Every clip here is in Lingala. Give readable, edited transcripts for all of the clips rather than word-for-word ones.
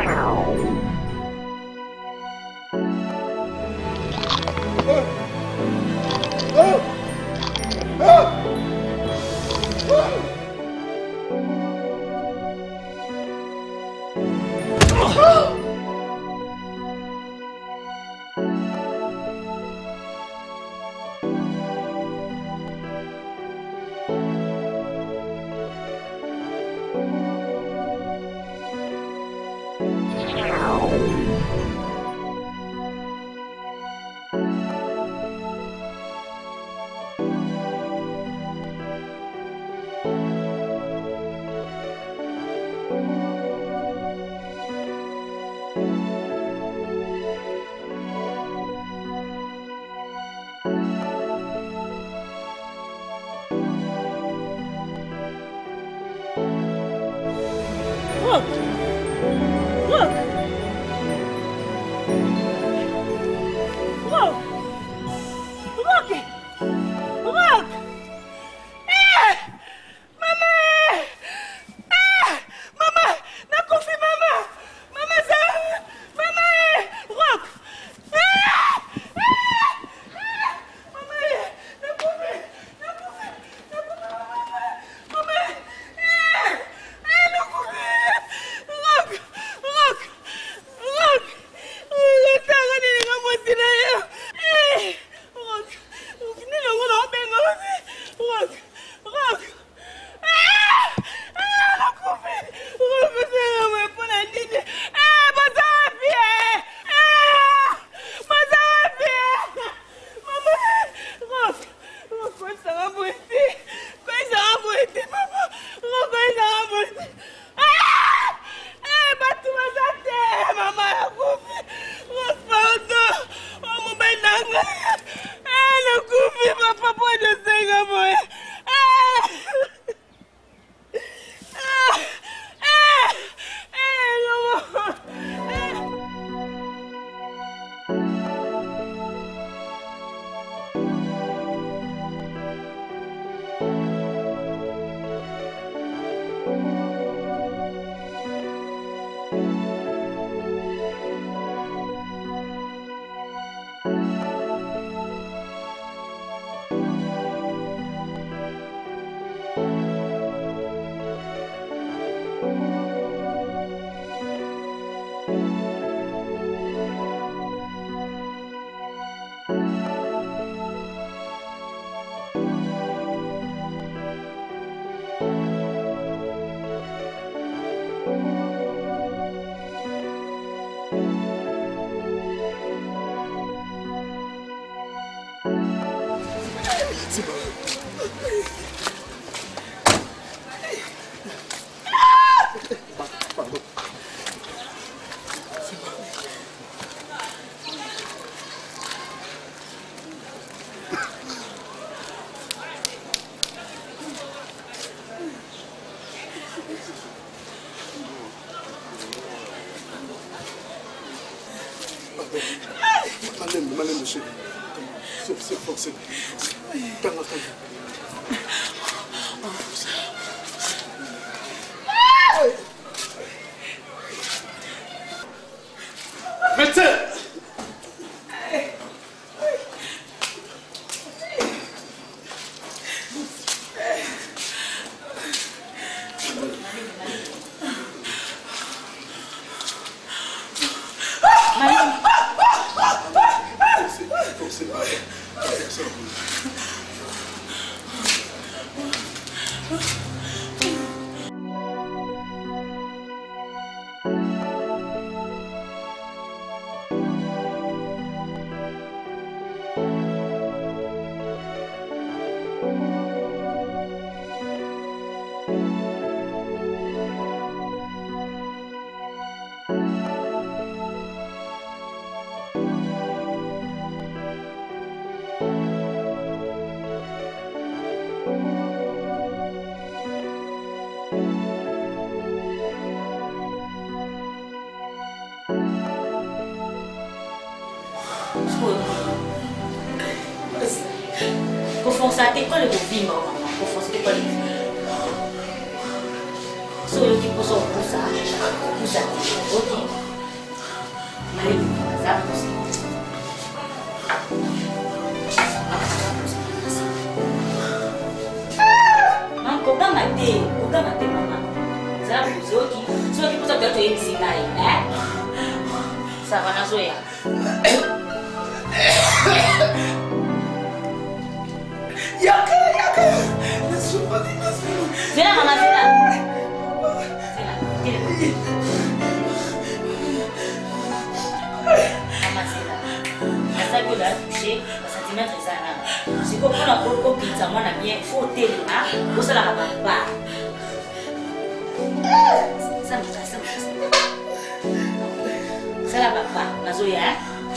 Conforme ça, t'es quoi le film, maman? Conforme, c'était quoi le film? Solo que posso usar. Ok. Mas Udah mati mama. Zabu zoki kusa gato yebisi ngai, Sava na zoya. Yaka. Nasupa di nasupa. Zela mama zela. Mama zela. Asa gola touché, centimètre sana. Siko pona ko pizza mwana bien faut telema, osala ba. Salah papa, Nazoya.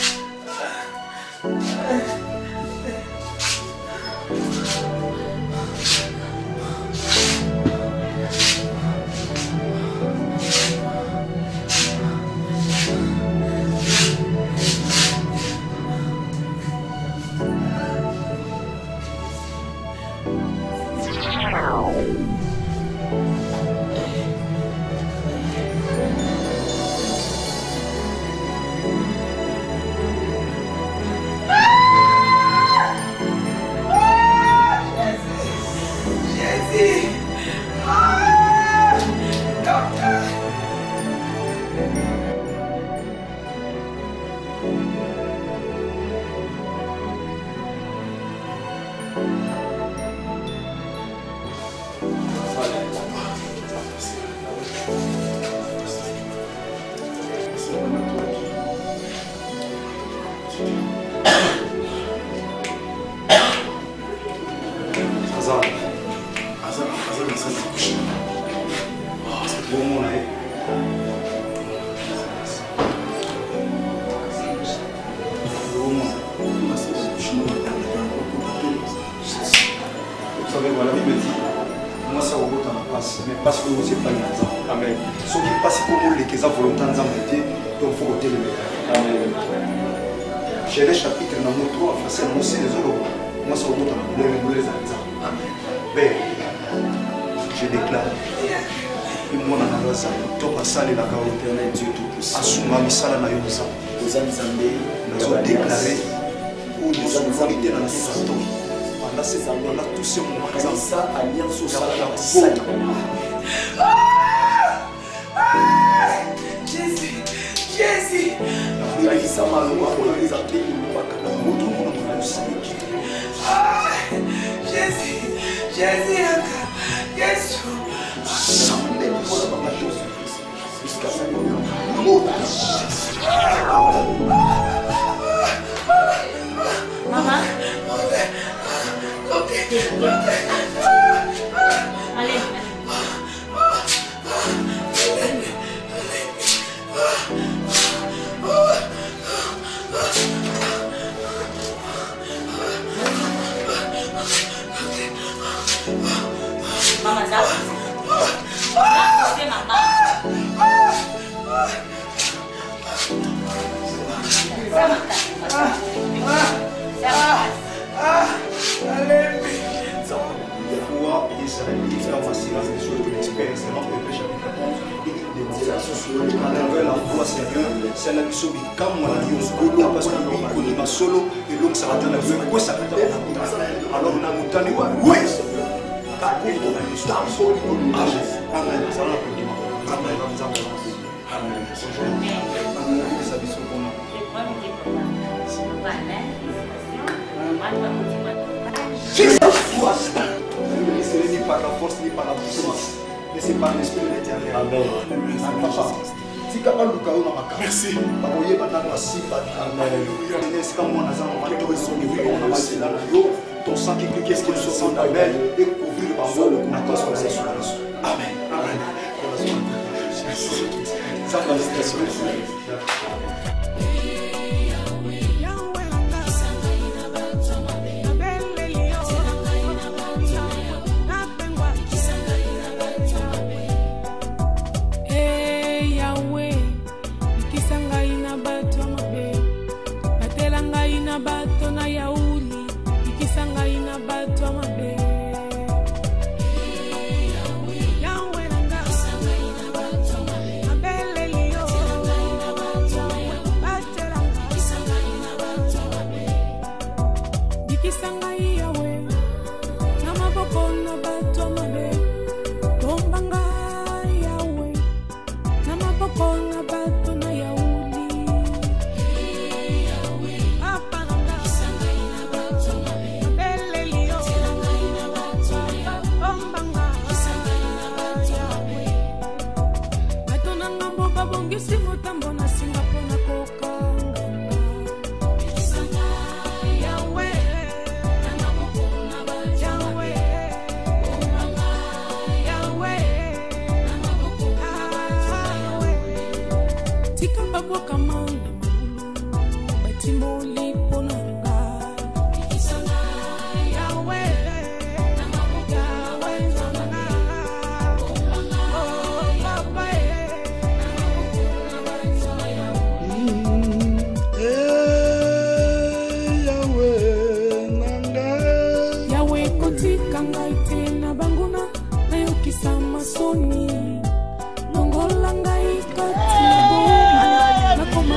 J'ai les chapitres dans mon tour, c'est mon signe les autres. Moi, ça remonte à les Amen. Je déclare. Et moi, dans la race, tu vas saler la carrière éternelle Dieu tout. Assuma misala na yosa. Nous avons déclaré où nous sommes valités dans notre temps. Pendant ces années, on a tous ces moments. Ça, alliance au salaire. Jésus. Ça m'a loin, les appelés, Jésus, Maman. Allez. Mama, ça c'est maman. C'est la mission qui comme on a dit au parce qu'on a solo et l'homme ça va donner quoi ça alors on a montagne oui ni par la force ni par la puissance mais c'est par l'esprit de l'éternel. Amen. Merci. Ton sang qui prie, qu'est-ce qu'il se sent d'appel et couvrir par moi le matin sur la nation. Amen. Amen. Ça va Yahweh, Nabongisi motambo na singa pona kokanga. Kisanga Yahweh, na maboko na bajawe. Omanga Yahweh, na maboko na bajawe. Tika babwa kamanga mabulu, batimoli ponanga. Kisanga Yahweh, na maboko na bajawe. Soni longola ngai katibo na koma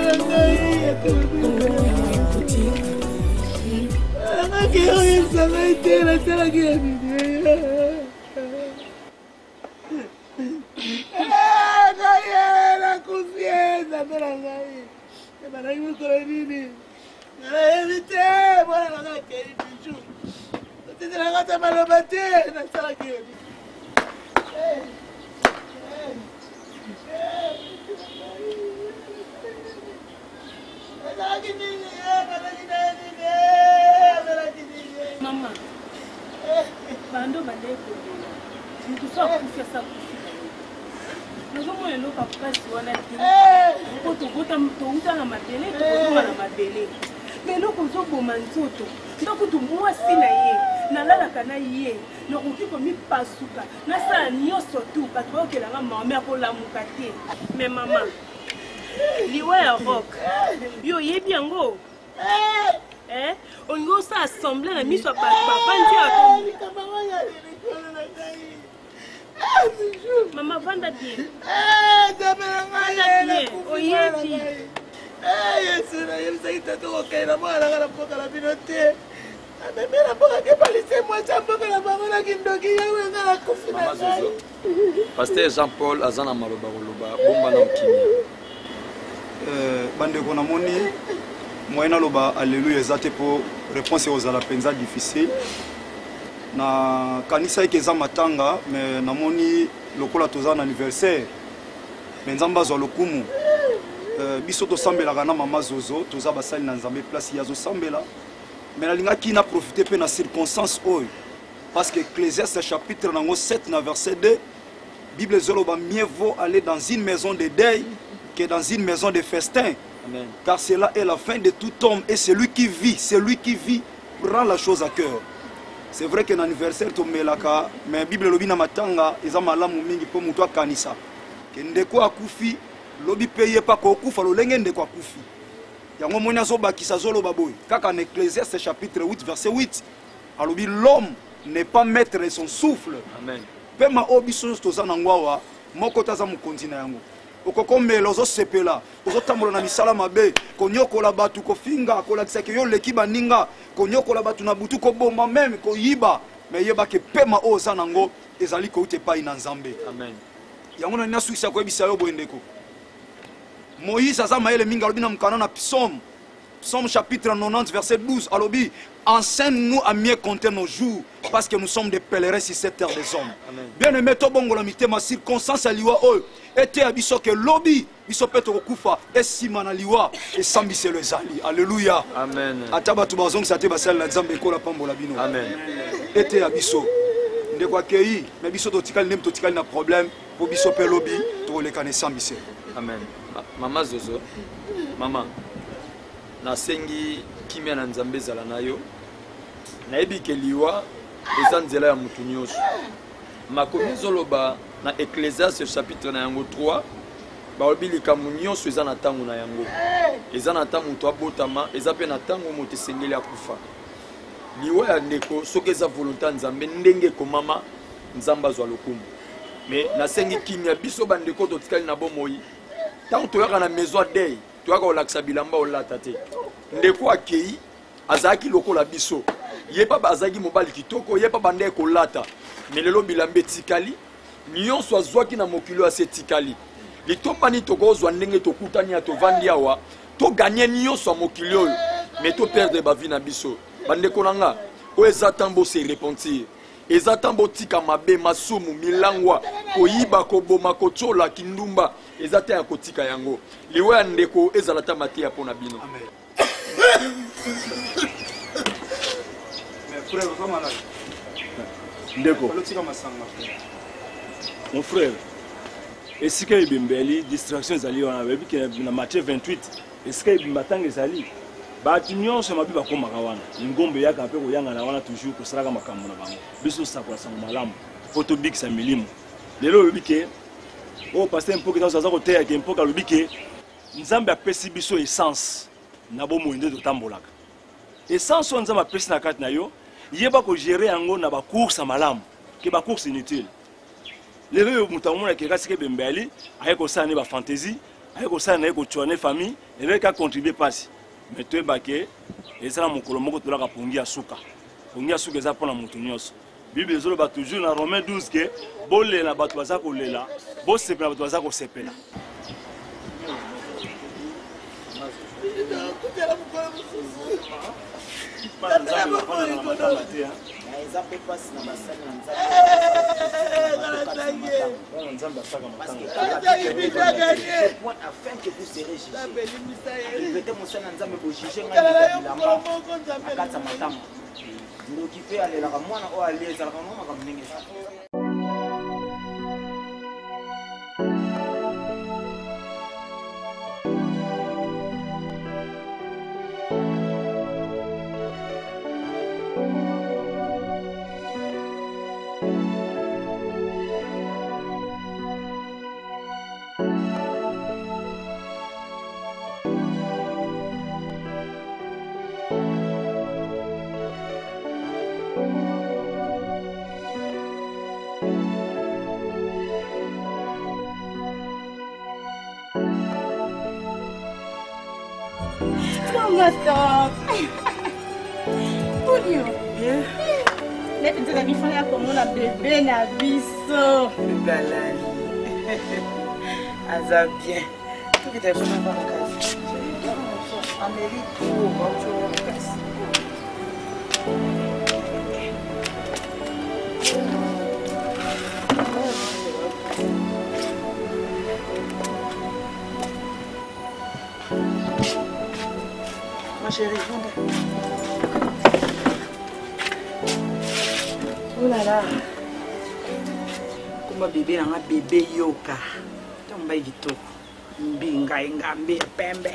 Mama, bando bandeko. Nikufa kufia sa kufika. Nazomo eno kapasi wana tini. Kotokota mtouta na mabele, tokotoma na mabele. Melo kozo boma nzoto. Ndoko tumuwa sina ye. Nalalaka na ye. Nokukiko mi pasuka. Nasala nyoso tu bato baokelanga mama akolamuka te. Mais mama, liwa ya rock. Yo yebi yango. On go sa assemblée na miso pa bandi ako. Mama vanda bien. Oyebi. Yesu na yebisa itato okaina mwana ngala poka la binote. Amemera poka ke palise moi chamboka la bangona kindoki yawe ngala kufina. Pasteur Jean-Paul azana maloba koloba bomba na okimia. Bande kona moni moyena loba alléluia ezate pour réponse aux ala penza difficile. Na kanisa ikeza matanga mais namoni lokola toza na anniversaire. Benzamba zo lokumu. Biso to sambela kana mama zozo toza basali na nzambe place ya zo sambela. Mais la linga qui n'a profité pe na circonstance oy. Parce que Ecclésiaste chapitre nango 7 na verset 2 Bible zoloba mieux vaut aller dans une maison de deuil que dans une maison de festin. Amen. Car cela est la fin de tout homme et celui qui vit prend la chose à cœur. C'est vrai que l'anniversaire tomelaka mais Bible lobi na matanga eza malamu mingi po muto kanisa. Ke ndeko akufi lobi paye pa ko kufa lo lenge ndeko akufi. Yango moni azobakisa zoloba boy. Kaka en Ecclésiaste chapitre 8 verset 8. Alobi l'homme n'est pas maître de son souffle. Amen. Pema obiso toza na ngwawa moko taza mukonzi na yango. Okokomela ozo sepela ozo tambola na misala mabe konyokola batu kofinga kolakisa ke yo leki baninga konyokola batu na butu ko bomba même ko yiba mais yeba ke pema oza nango ezali ko ute pa ina nzambe. Amen. Yango na nya suisa ko ebisa yo boendeko. Moïse azama ele minga lobi na mukana na Psaume chapitre 90 verset 12 alobi enseigne-nous à mieux compter nos jours parce que nous sommes des pèlerins sur cette terre des hommes. Bien aimé to bongo la mitema circonstance aliwa oyo ete abiso ke lobi biso peto kokufa esima na liwa esambise le zali. Alléluia. Amen. Ataba tu bazong sa te basala na nzambe ekola pambola bino. Amen. Ete abiso ndeko akei mais biso to tikali nem to tikali na problème po biso pe lobi to le kana esambise. Amen. Mama Zozo. Mama nasengi kimia na nzambe zala nayo nayebi ke liwa eza nzela ya mutu nyonso makomi zoloba na Ecclésiaste chapitre na yango 3 baobi likambo nyonso eza na ntango na yango eza na ntango moto abotama eza mpe na ntango moto esengeli akufa liwa ya ndeko soki eza volonté ya nzambe ndenge ekomama nzambe azwa lokumu mais nasengi kimia biso bandeko totikali na bomoi ntango toyaka na maison dei toyaka olakisa bilamba olata te ndeko akei azalaki lokola biso ye pa azalaki mobali kitoko ye pa bande kolata mais lelo bilamba etikali nyonso azwaki na mokili ase etikali litombani tokozwa ndenge tokutani ya tovandi awa toganye nyonso ya mokili oyo mais toperdre bavi na biso bandeko na nga oyo eza ntango se repentir ezata botika mabe masumu milangwa koyiba koboma kochola kindumba ezata ya kotika yango liwe ya ndeko ezalata matia pona bino. Ndeko mon frère esika ibimbeli distraction ezali wana bebi ke na Matthieu 28 esika ibimatanga ezali bato nyonso mabi bakomaka wana ngombe yaka mpe koyanga na wana toujours kosalaka makambo na bango biso sakola sango malamu po tobikisa milimo lelo oyebi ke oyo paster mpoka aza koteya ke mpoka alobi ke nzambe apesi biso essence na bomoi nde totambolaka essence oyo nzambe apesi na kati na yo yeba kogere yango na bacourse malamu ke bacourse inutile lelo yo moto amona ke kasi ke bembeli aye kosala ne bafantaisie aye kosala na ye kotswane famille eleki acontribue pasi mais toyeba ke ezala mokolo moko tolaka pongi ya suka eza mpona moto nyonso bible ezoloba toujours na Romain 12 ke bolela bato baza kolela bosepela bato baza kosepela. Stop. Tudo bien. Leta nzela bifanya komona bébé na biso. Galani. Aza bien. Tu que t'as fait ma vacances. Amérique pour votre vacances. Ma chérie, viens. Oh là là. Comment bébé là, bébé yoka. Tomba yito. Mbinga ngambe pembe.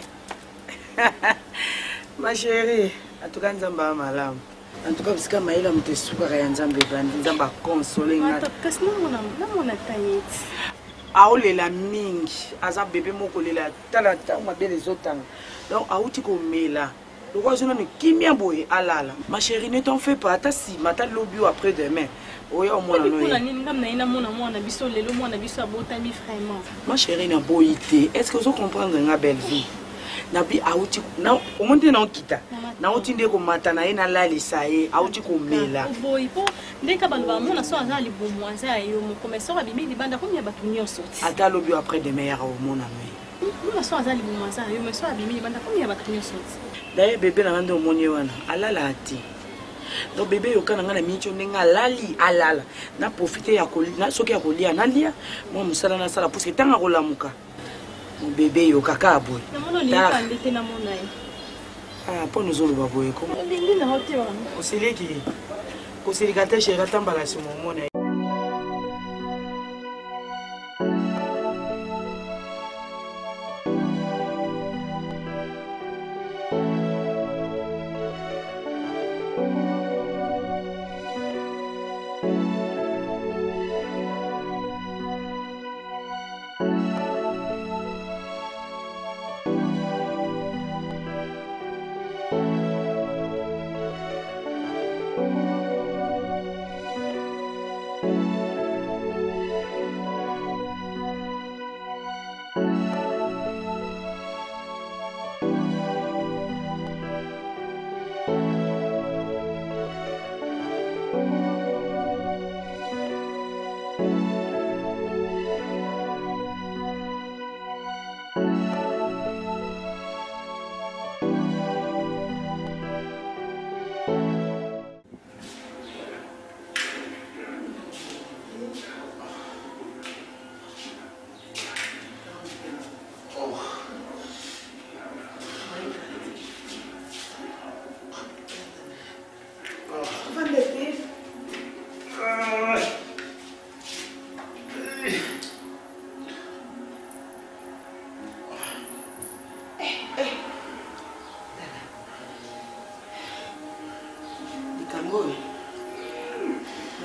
Ma chérie, en tout cas nzamba malamu. En tout cas parce que maïla mte suka ya nzambe bandi nzamba consoler nga. Parce que non mon atayet. Aolela mingi, aza bébé moko lela tala ma belle les autres. Donc aouti ko mela. Le roi je ne kimia boy alala. Ma chérie ne t'en fais pas, ta si mata lobio après demain. Oya mo na noye. Ma chérie na boité. Est-ce que vous comprenez nga belle vie? Nabi aouti na o monte na okita. Na otinde ko mata na ina lali sae aouti ko mela. Boy po ndeka balba mo na so azali bomo aza yo mo commerçant abimi libanda ko mi abatu nyonso. Ata lobio après demain ya o mo na noye. Mo na so azali bomo aza yo mo so abimi libanda ko mi abatu nyonso. D'ailleurs bébé na ngande omoni wana alala ati. Donc bébé yoka na ngana micho nenga lali alala. Na profiter ya koli na soki ya kolia na lia. Moi musala na sala parce que tanga kolamuka. Mon bébé yoka ka boy. Na mono li pandete na monai. Ah pour nous autres baboye comment. Lingi na hote wana. Osileki. Kosilikata shera tambala si mon mona.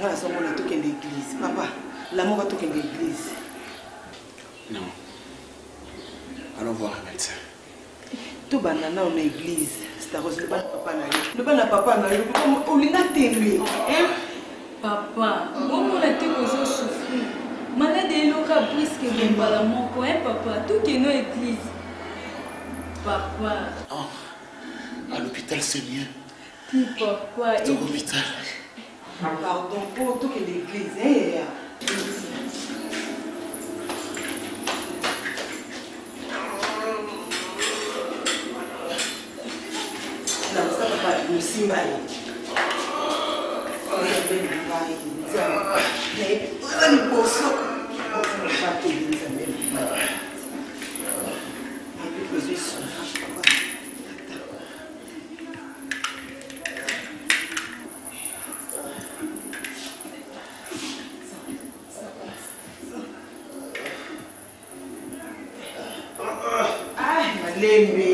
à son moment tout l'église. Papa, l'amour va tout l'église. Non. Allons voir un médecin. Tout banana en église. C'est à cause de papa na yo. Le bana papa na yo. On l'a télé. Hein? Papa, bon on a été causé souffrir. Malade est loca brisque bien bala mon coin papa, tout qui est nos église. Papa. Oh, à l'hôpital c'est mieux. Qui papa? C'est au l'hôpital. Pardon pour tout l'église. Hein? Non, ça va pas nous simbaler. On est bien bail, mais on est pour ça. On va pas te dire ça même. Un peu plus de son. Ah, Malembe.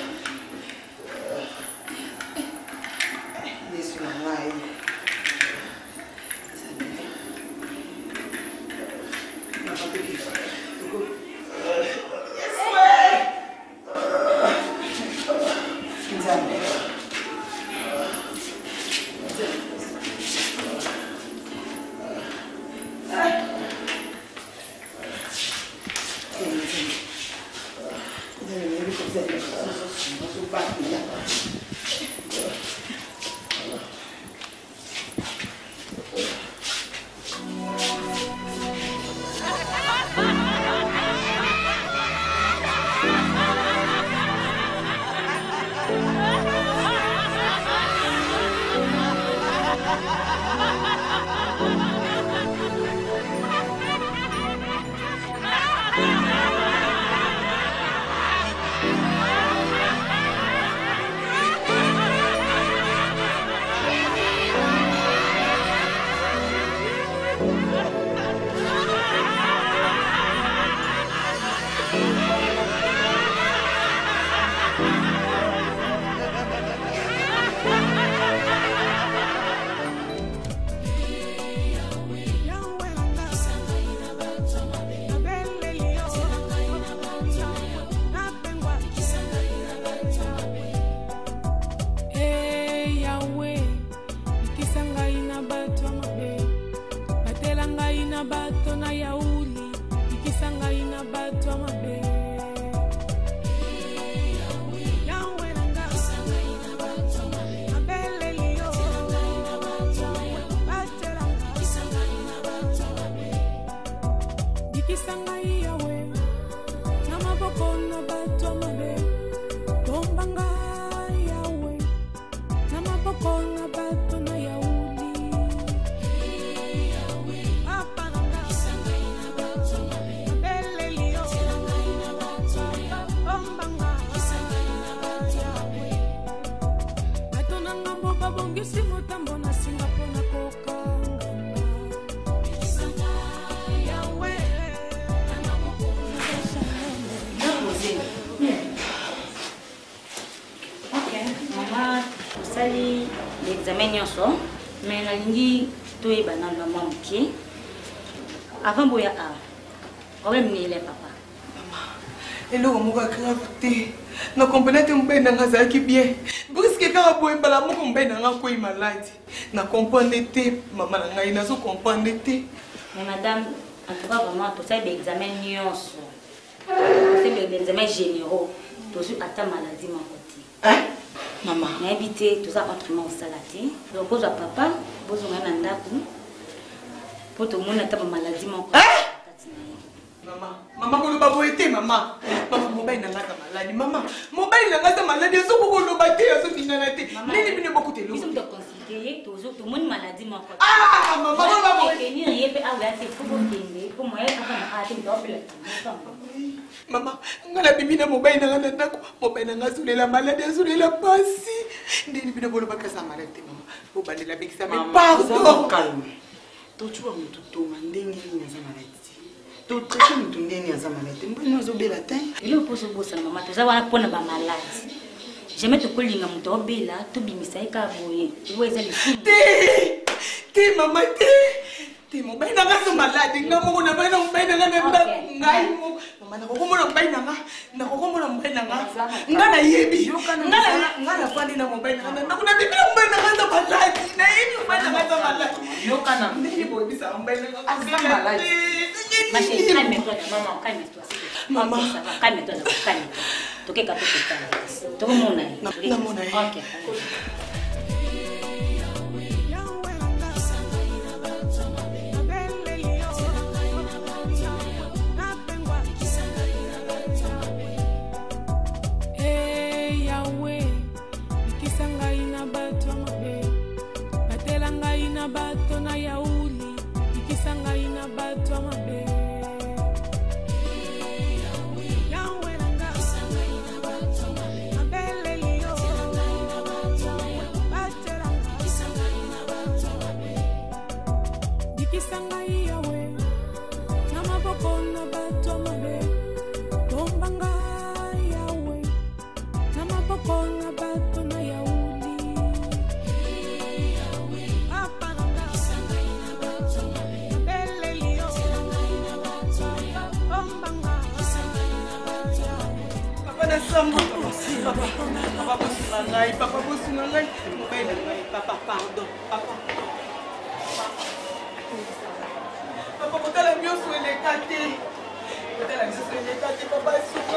L'examen nyonso mais nalingi toyeba na mama mokie avant boya a problème ni le papa eloko moko grave te na comprendre te mbe na ngazaki bien briske kaka boye bala moko mbe na nga koyi malade na comprendre te mama na ngai nazo comprendre te mais madame en tout cas vraiment tout ça examen nyonso c'est des examens généraux tout ça ata maladie mon côté hein maman na habité tout ça autrement au salati donc bozo papa bozo ngana ndaku poto mona ta maladie mon côté Maman, ko ba boete mama. Mama mobile na ngata maladi. Mama, mobile na ngata maladi so ko lo ba te so tinana te. Nini bine beaucoup te lo. Ils sont de considérer toujours tout monde maladie mon côté. Ah, maman, ba boete ni rien pe awa c'est faut kende. Pour moi aka na ati double. Mama, ngala bibi na mobile na ngata ndako. Mobile na ngata la maladi azulela pasi. Nini bine bolo ba kasa maladi mama. Bo bandela bikisa mais pardon. Calme. To tu wa mutu to mandenge ni za maladi. Tout très bien, tout bien, nous avons été nous obéis la terre. Il est pour ce beau ça, maman. Tout ça, on a pour nos malades. J'aime te coller dans mon tobé là, tout bien, ça est carboné. Tu vois, ça les T'es maman, t'es mon bain dans son malade. N'a mon bain dans bain dans ngai mo. Maman na ko mo na bain na ko mo na bain na ngana yebi. Ngana fandi na mo bain na ko na bibi mo bain na sa malade. Na yebi mo bain na sa malade. Yo kana. Ndi bo bisa mo bain na sa malade. Ma chérie, calme-toi, maman, calme-toi. Maman, calme-toi, calme-toi. Toke ka toke ka. Toko mona. Na mona. OK. Bato na yauli ikisanga ina bato amabe yawe nanga isanga ina bato amabe abele liyo bateranga isanga ina bato amabe ikisanga yawe na maboko na bato amabe tombanga yawe na maboko na bato na yauli Papa, pardon, papa. Papa, quand la mieux sur les quartiers, papa,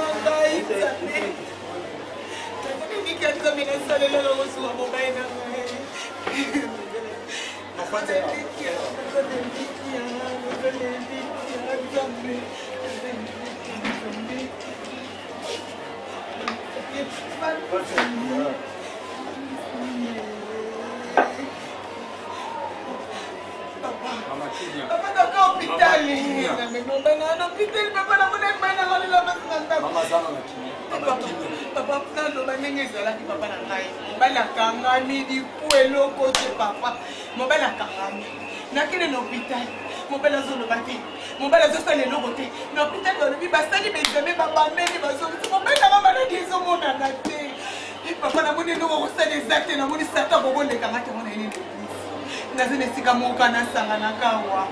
papa d'accord hôpital mais non ben non hôpital papa na mona mena ngalo la basanga mama zana na kimi papa nando banenge zala ki papa na ngai bala kanga midi puelo kote papa mo bala kanga na kile na hôpital mo bala zolo bati mo bala zo sale logote na hôpital do bi basali be examen papa meni bazo mo bala mama na dizo mona na te papa na moni no ko sale exact na moni sata bobo le kanga te mona ni nazine sika moka na sanga na kawa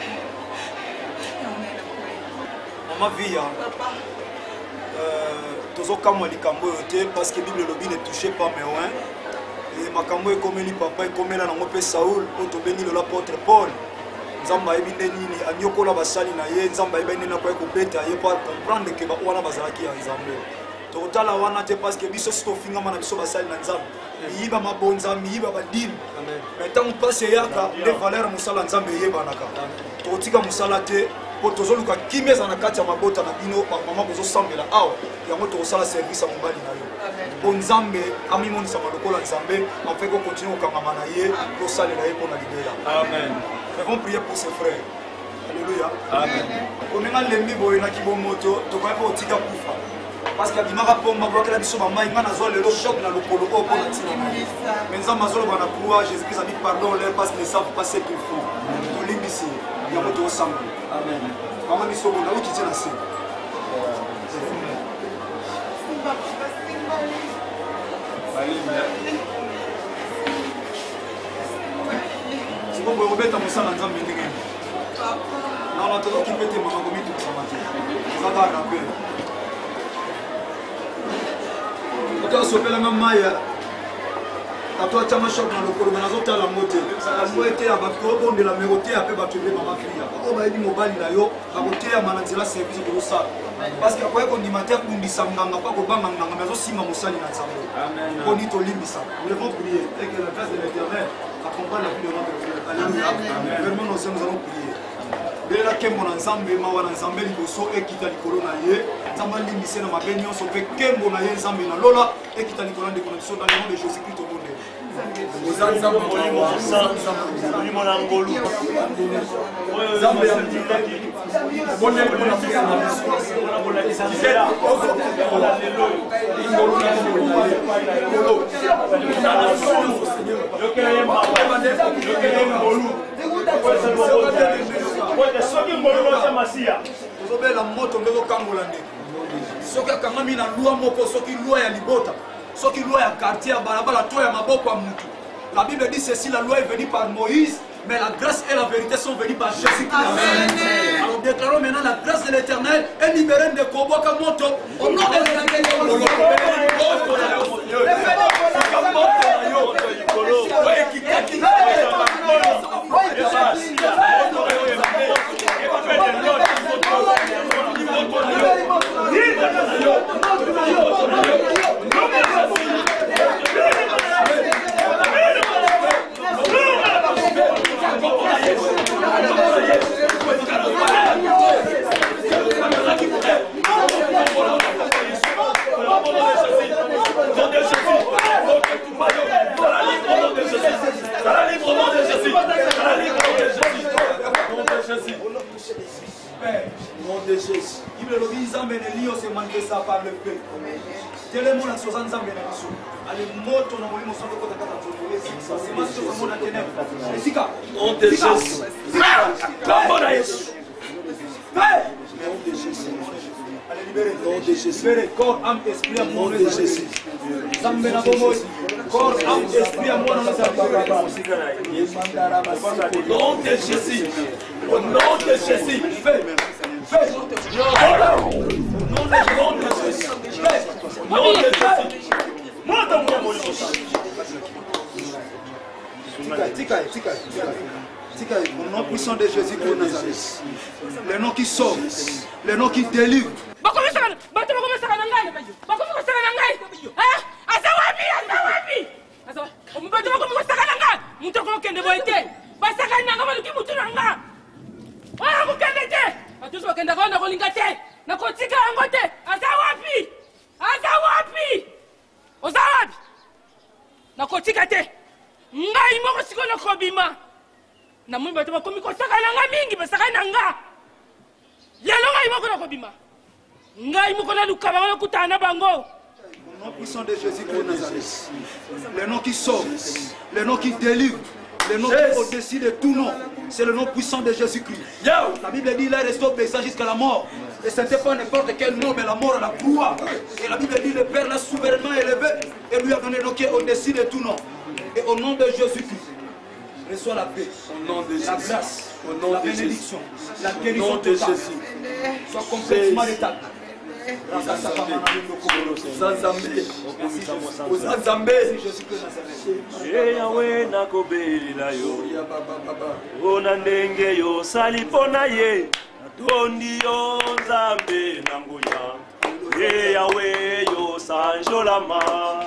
Maman Via, tozokamwa likambo yote parce que Bible lobi ne touchez pas mes oins et makambo ekomeli papa ekomela nango pe Saul otobeni l'apôtre Paul nzamba yebi nini anyokola basali na ye nzamba yebi nini kwa kopeta ye pour comprendre que ba wana bazalaki ya nzambe totala wana te parce que biso sto fingama na biso basali na nzambe yiba mabonza yiba badini mais tant passe yaka les valeurs musala nzambe yebanaka totika musala te po tozoluka kimeza na kati ya mabota na bino mama bozosambela awa yango tokosala service ya mobali na yo po nzambe amimonisa malokola nzambe afin ko continue kokangama na ye tosalela ye mpona libela amen. Nous allons prier pour ses frères. Alléluia. Amen. On est dans le niveau na kibomoto to ko po tika kufa parce que bimaka pomba bloquer la biso mama ingana zo le choc na lokolo ko na tina mais nzamba zo bana croix Jésus Christ a dit pardon leur parce qu'ils ne savent pas ce qu'ils font to limbisi ya moto ensemble amen. Mama biso bona uti tina se Simon Robeta musala nzambe ndenge non non todo kipete mama komitu samati zaka na pe Oto sopela maya tato chama shop na lokolo nazo tala mote sala moete abako bonde la merote ape batube mama fia ko ba yidi mobali na yo akote ya mananzela service ko sa parce que kwa ko ndimata kundisa nganga kwa ko banga nganga mazo sima musali na nzambe amen ko ni to limbisa nous devons prier et que la grâce de l'Éternel accompagne la vie de notre frère alléluia amen vraiment nous allons prier Bela kembo na nzambe mawa na nzambe liboso ekita likolo na ye nzamba limbise na mabe nyonso pe kembo na ye nzambe na lola ekita likolo de connexion dans le nom de Jésus Christ au monde ozanza molimo molimo na ngolu nzambe ya mtikaki bonne ko na fia na biso na bola kisela ozo lelo ngolu na ngolu yokele mama yokele ngolu soki ngolo cha masia ozobela moto ndezo kangola ndeko soki akangami na loi moko soki loi ya libota soki loi ya quartier balabala to ya maboko ya mutu la Bible dit ceci la loi est venue par Moïse Mais la grâce et la vérité sont venues par Jésus-Christ. Alors déclarons maintenant la grâce de l'Éternel et libérons de Koboka Moto au nom de par le paix. Télémon la Sozan Zambé na biso. Ale moto na molimo sondo kota kata totole. C'est ma chose mon ténèbres. Zika. On te Jésus. Comment na Jésus. Nom de Jésus. Allez libérer. Nom de Jésus. Libérer corps, âme, esprit, amour de Jésus. Zambé na bomo. Corps, âme, esprit, amour de Jésus. Nom de Jésus. Au nom de Jésus. Fais. Fais. Au nom puissant de Jésus-Christ de Nazareth, le nom qui sauve, le nom qui délivre. nakotika yango te aza wapi oza wapi nakotika te ngai moko sikoyo nakobima namoni bato bakomi kosakana nga mingi basakani na nga lelo ngai moko nakobima ngai moko naluka bango nakutana na bango. Au nom puissant de Jésus-Christ de Nazareth, le nom qui sauve, le nom qui délivre, le nom qui est au-dessus de tout nom, c'est le nom puissant de Jésus-Christ. La Bible dit qu'il est resté obéissant jusqu'à la mort. Et ce n'était pas n'importe quel nom, mais la mort à la croix. Et la Bible dit que le Père l'a souverainement élevé et lui a donné le nom qui est au-dessus de tout nom. Et au nom de Jésus-Christ, reçois la paix, au nom de la grâce, au nom la bénédiction, la guérison de Jésus. Sois complètement rétabli. Yawe nakobelela yo ona ndenge yo sali pona ye natondi yo nzambe nanguya Yawe yo sanjolama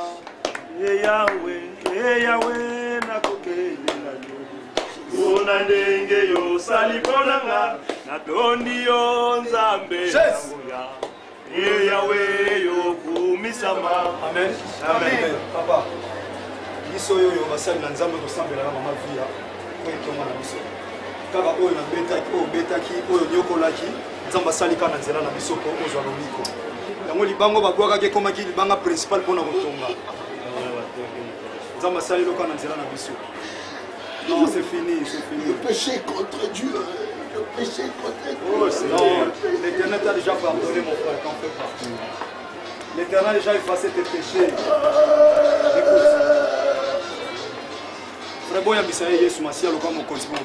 Yawe nakobelela yo ona ndenge yo sali pona nga natondi yo nzambe nanguya Yahweh yo kumisama. Amen. Amen. Papa. Biso yo basali na nzambe ko sambela na mama via. Ko etonga na biso. Kaka oyo na betaki oyo nyokolaki nzamba sali kana nzela na biso ko ozwa lobiko. Yango libango babwaka ke komaki libanga principal pona kotonga. Nzamba sali lokana nzela na biso. Non, c'est fini, c'est fini. Le péché contre Dieu. Le péché contre Dieu. Oh, non, l'Éternel t'a déjà pardonné, mon frère, t'en fais pas. L'Éternel a déjà effacé tes péchés. Écoute. Frère Boya Misaïe, Yesu Masia, le comme on continue.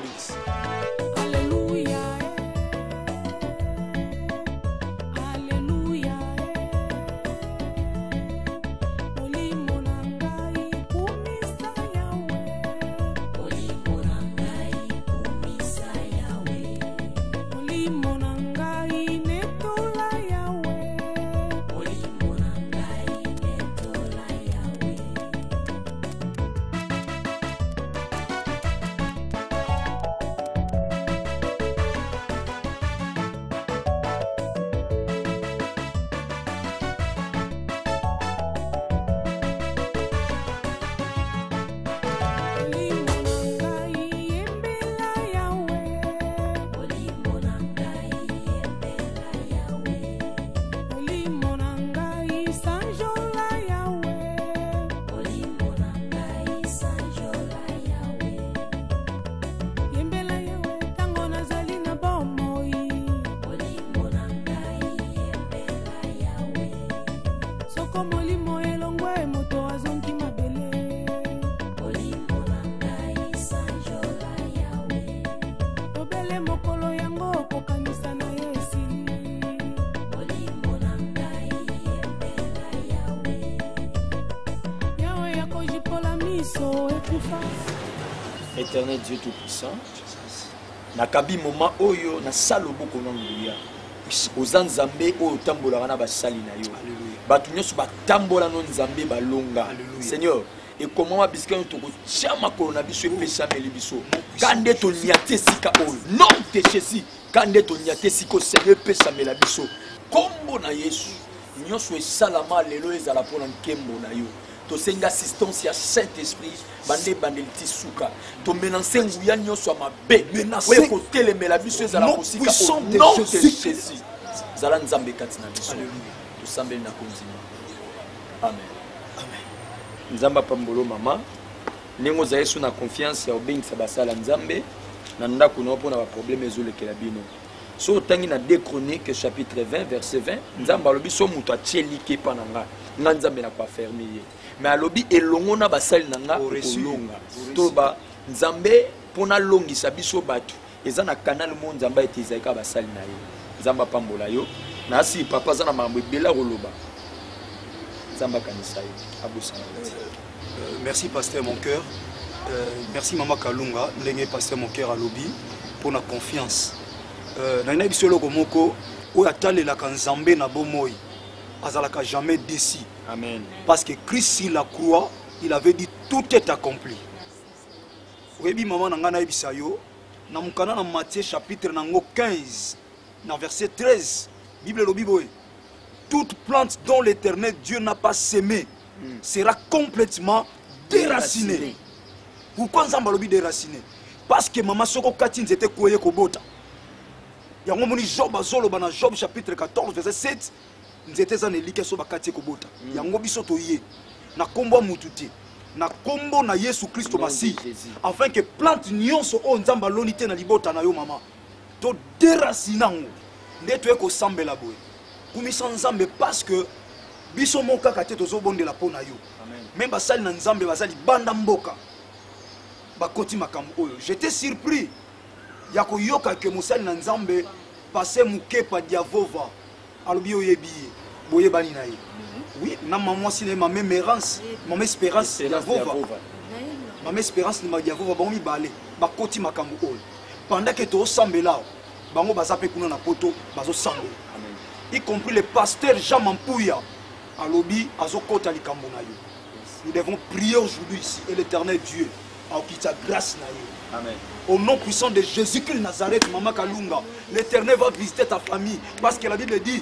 Éternel Dieu Tout-Puissant, nakabi moment oyo na salobo konanguya oza nzambe oyo tambolaka na basali na yo bato nyonso batambola no nzambe balonga Seigneur ekomama bisika yo tokotia makolo na biso epesameli biso kande tonia te sika oyo non te Jésus kande tonia te sika Seigneur epesamela biso kombo na Yesu nyonso esalama lelo ezala mpona nkembo na yo tosenga assistance ya Saint-Esprit bande bandeli ti suka to menacer nguya nyonso ya mabe oyo kotelemela biso ezala kosika au nom de Jésus zala nzambe kati na biso tosambeli na konzima amen nzamba pambolo mama ndenge ozali so na confiance ya obengisa basala nzambe na ndako na mpona baproblème ezolekela bino so otangi na 2 Chroniques chapitre 20 verset 20 nzambe alobi so moto atie like epa na nga nzambe na koaferme ye mais alobi elongo na basali na nga kolonga to ba nzambe mpona longisa biso bato eza na canal mo nzambe ete ezalika basali na ye nzambe apambola yo na asi papa aza na makambo ebela koloba nzambe akanisa yo abosana merci pasteur mon cœur merci mama Kalunga ndenge pasteur mon cœur alobi pour na confiance na biso eloko moko oyo atalelaka nzambe na bomoi azalaka jamais déçu. Amen. Parce que Christ sur la croix, il avait dit tout est accompli. Rebi maman nangana ebisayo na mukana na Matthieu chapitre nango 15 na verset 13 Bible lobi boye toute plante dont l'Éternel Dieu n'a pas semé sera complètement déracinée. Pourquoi nzamba lobi déraciné? Parce que maman soko kati nzete koye kobota. Yango moni Job azoloba na Job chapitre 14 verset 7 nzete za nelike so bakati kobota. Yango biso toye na kombo mutu te. Na kombo na Yesu Kristo basi afin que plante nyonso o nzamba loni te na libota na yo mama to déracinango nde to eko sambela boye kumisa nzambe parce que biso moka kate tozo bondela pona yo même basali na nzambe basali banda mboka bakoti makambo oyo j'étais surpris ya koyoka ke mosali na nzambe passé mukepa diavova alobi oyebi boye bani na ye. Oui, maman si ma même espérance diavova. Ma espérance ni ma diavova ba mi balé ba koti makambo oyo. Pendant que to sambela bango bazape kuna na poto bazo sambela. Amen. Y compris le pasteur Jean Mampouya alobi azokota likambo na yo. Nous devons prier aujourd'hui ici et l'Éternel Dieu a okita grâce na yo. Amen. Au nom puissant de Jésus-Christ Nazareth, Maman Kalunga, l'Éternel va visiter ta famille. Parce que la Bible dit,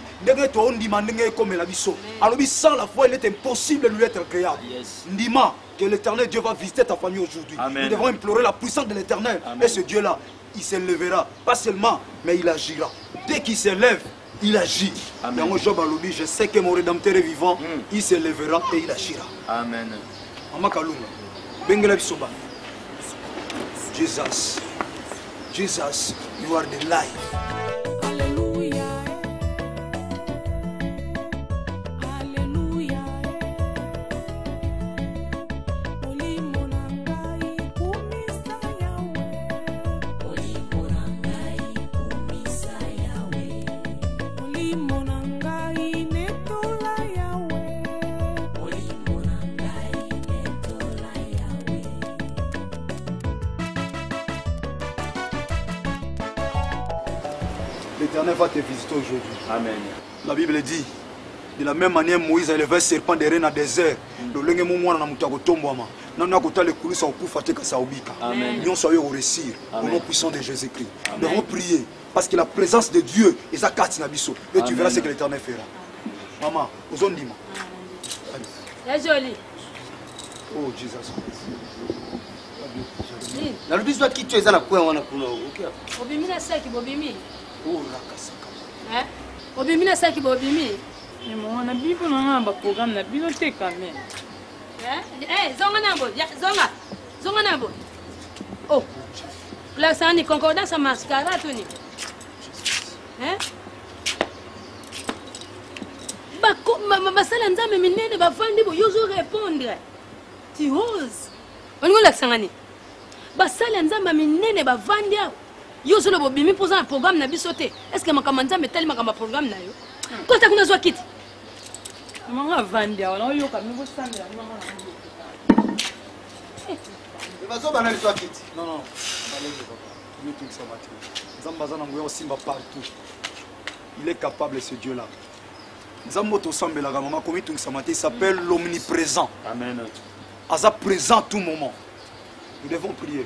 alors sans la foi, il est impossible de lui être créable. Ndima, que l'Éternel Dieu va visiter ta famille aujourd'hui. Nous devons implorer la puissance de l'Éternel. Et ce Dieu-là, il s'élèvera. Pas seulement, mais il agira. Dès qu'il s'élève, il agit. Dans Job alobi, je sais que mon Rédempteur est vivant. Il s'élèvera et il agira. Amen. Maman Kalunga, Bengela Bisoba. Jesus, Jesus, you are the life. L'Éternel va te visiter aujourd'hui. Amen. La Bible dit, de la même manière, Moïse a élevé un serpent de reine à désert. Le lengue moumoua na mutago tombouama. Nana kota le koulou sa okufa te kasa obika. Amen. Nous soyez au récit. Au nom puissant de Jésus-Christ. Nous devons prier. Parce que la présence de Dieu est à Katina Bisso. Et tu verras ce que l'Éternel fera. Maman, aux on dit. C'est joli. Oh Jesus. Na lubizo qui tu es à la coin wana kuna. Obimi na saki bobimi. Oh rakasaka. Obimi na saki bobimi. Mais moi na bibo na ba programme na bibo te quand même. Zonga nambo, zonga nambo. Oh. La sani concordance mascara tuni. Basala nzambe minene bafandi bo yozo répondre. Tu oses. On ngola sangani. Basala nzambe minene bavandi awo. Yozo le bobimi posa un programme na bisote. Est-ce que makama nzambe tellement kama programme na yo? Ko ta kuna zwa kiti. Manga vandi awo na yo ka mi bo sambela manga. Vas-y, banal soit quitte. Non, non. Partout. Il est capable, ce Dieu-là. Il s'appelle l'omniprésent. Amen. Aza présent à tout moment. Nous devons prier.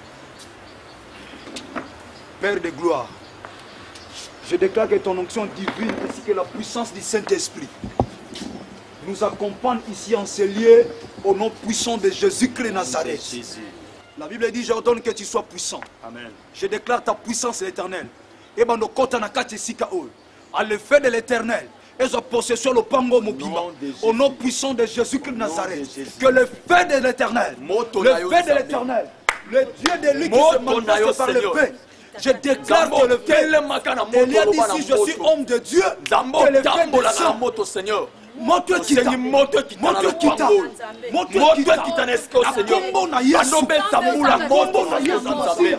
Père de gloire, je déclare que ton onction divine ainsi que la puissance du Saint-Esprit nous accompagne ici en ce lieu au nom puissant de Jésus-Christ Nazareth. La Bible dit, j'ordonne que tu sois puissant. Amen. Je déclare ta puissance éternelle. Et ben à l'effet de l'éternel. Et sa possession le pango mobimba. Au nom puissant de Jésus-Christ Nazareth. Que le feu de l'éternel, le Dieu de lui qui se manifeste par le feu. Je déclare que le feu. Il y a dit si je suis homme de Dieu, que le feu descend. Moto kita, moto kita, kombo na Yesu, kombo na Yesu,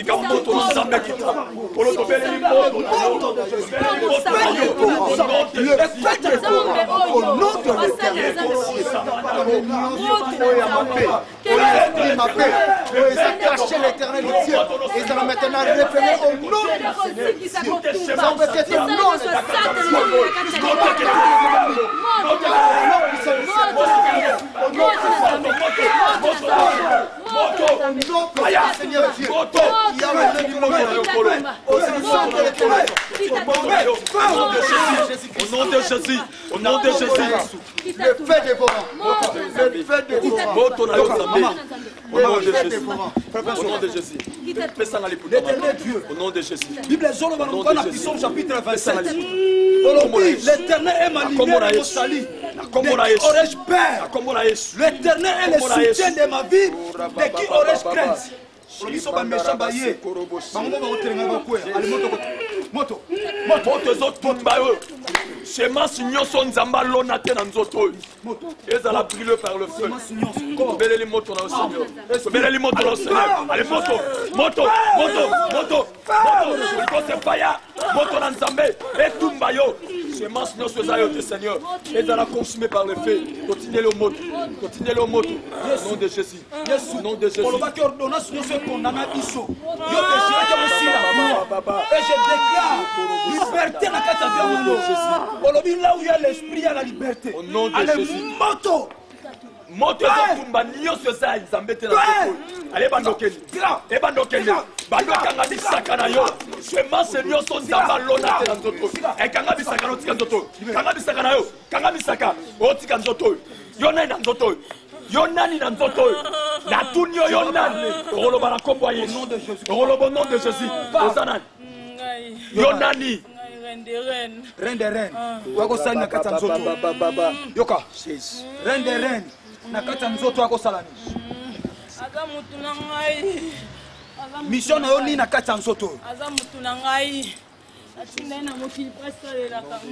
l'éternel Dieu, et ça va maintenant révéler au nom de Jésus. Ça va être au nom de Seigneur Dieu, au nom de Jésus, au nom de Jésus, le fait dévorant, le fait dévorant, au nom de Jésus, au nom de Jésus, l'éternel Dieu, au nom de Jésus. Bible Zolo Banokana Puissant chapitre 27. L'éternel est ma lumière et mon salut. Aurais-je peur? L'éternel est le soutien de ma vie. De qui aurais-je crainte? semence nyonso nzambe alona te na nzoto oyo ezala brûlé par le feu tobeleli moto na yo seigneur tobeleli moto na yo seigneur ale moto moto moto moto moto likose faya moto na nzambe etumba yo semence nyonso eza yo te seigneur ezala consumé par le feu continuez le moto au nom de Jésus au nom de Jésus olobaki ordonnance nyonso ekondana biso yo désiraki mosila et je déclare liberté na kati ya biamono olobi là où il y a l'esprit il y a la liberté au nom de Jésus moto moto ezotumba nyonso eza ya nzambe te na nzoto ale ebandokeli bandokanga bisaka na yo semence nyonso nzambe alona te na nzoto ekanga bisaka na otika nzoto kanga bisaka na yo kanga bisaka otika nzoto oyo yo nani na nzoto oyo yo nani na nzoto oyo natuni yo yo nani okoloba na kombo ya Yesu okoloba au nom de Jésus oza nani yo nani reine de reine wakosali na kati ya nzoto yoka reine de reine na kati ya nzoto wakosala nini aza mutu na ngai mission na yo nini na kati ya nzoto aza mutu na ngai atindai na mokili pasalelaka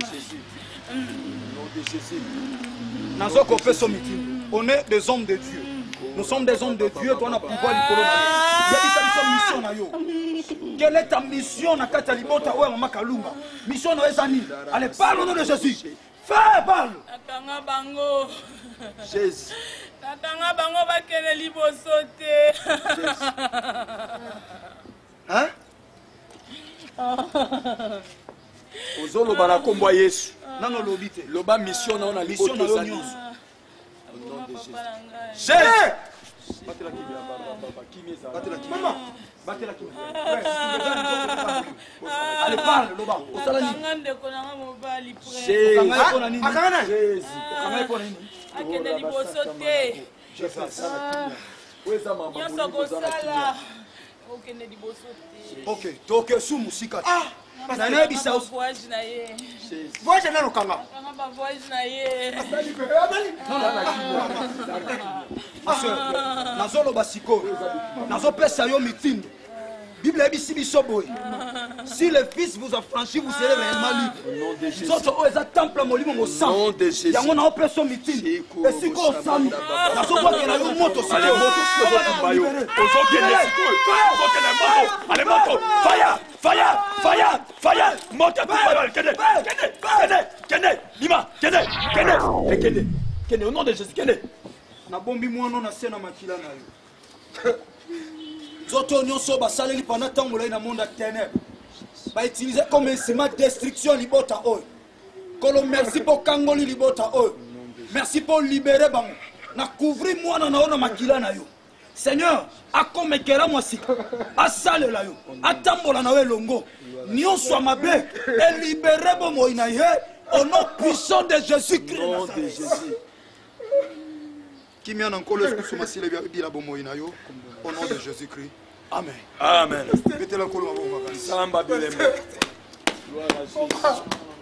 nazokopesa mitini on est des hommes de Dieu. Nous sommes des hommes de Dieu, toi on a pouvoir mission na yo. Quelle est ta mission na kati ya libota oyo mama Kalunga? Mission na ezani. Allez parle au nom de Jésus. Fais parle. Nakanga bango. Jésus. Nakanga bango bakene liboso te. Hein? ozoloba na kombo ya Yesu nano lobi te. loba mission na ona liboso ezali Jésus. Allez parle loba. Osala ndeko nanga mobali Jésus. akende liboso te. Nyonso kosala okende liboso te. Ok, toke su musika. Na bisa voyage na ye. Voyage na lokanga. Kanga ba voyage na ye. Nazoloba sikoyo. Nazopesa yo mitindo. Bible ebisi biso boye. Si le Fils vous a franchi, vous serez réellement libre. Soto o eza temple molimo mo sang. Yango na opesa mitindo. Esiko osami. Nazobwa na yo moto sale moto siko bayo. ozokende sikoyo ozokende moto ale moto fire fire fire fire moto tubayo kende lima kende au nom de Jésus kende nabombi mwana na se na makila na yo nzoto nyonso basaleli pendant ntango lai na monde ya ténèbre bautilize comme instrument destruction libota oyo kolo merci mpo kangoli libota oyo merci mpo libere bango na couvrir mwana na yo na makila na yo Seigneur akomekela mwasi asalela yo atambola na yo elongo nyonso ya mabe elibere bomoi na ye au nom puissant de Jésus-Christ. Qui m'y en encore le coup sur ma bila bomoi na yo au nom de Jésus-Christ. Amen. Amen. Mettez la colonne avant vacances. Samba Belém. Gloire à Jésus.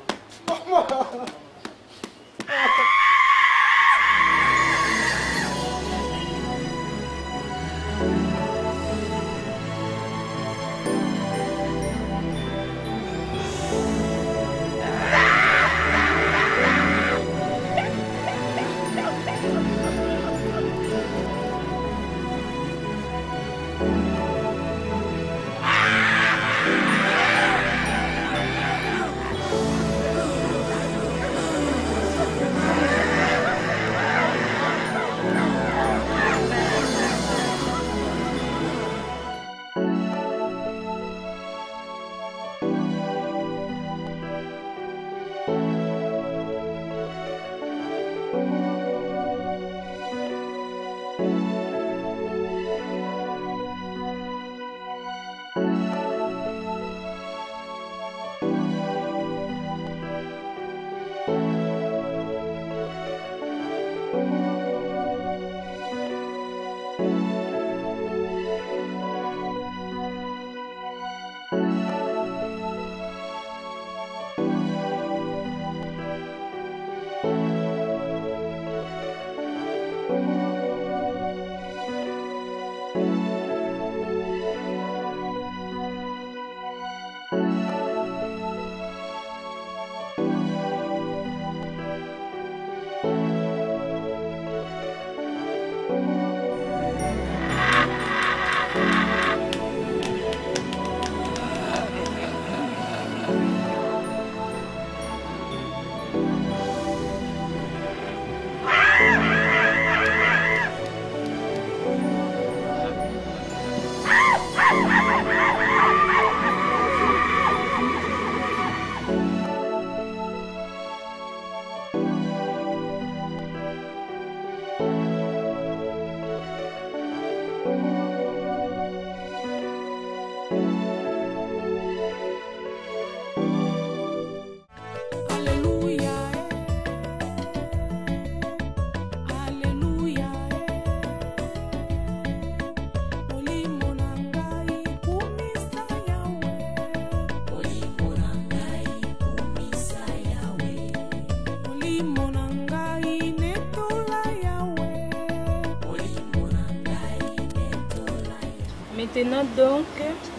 Maintenant donc,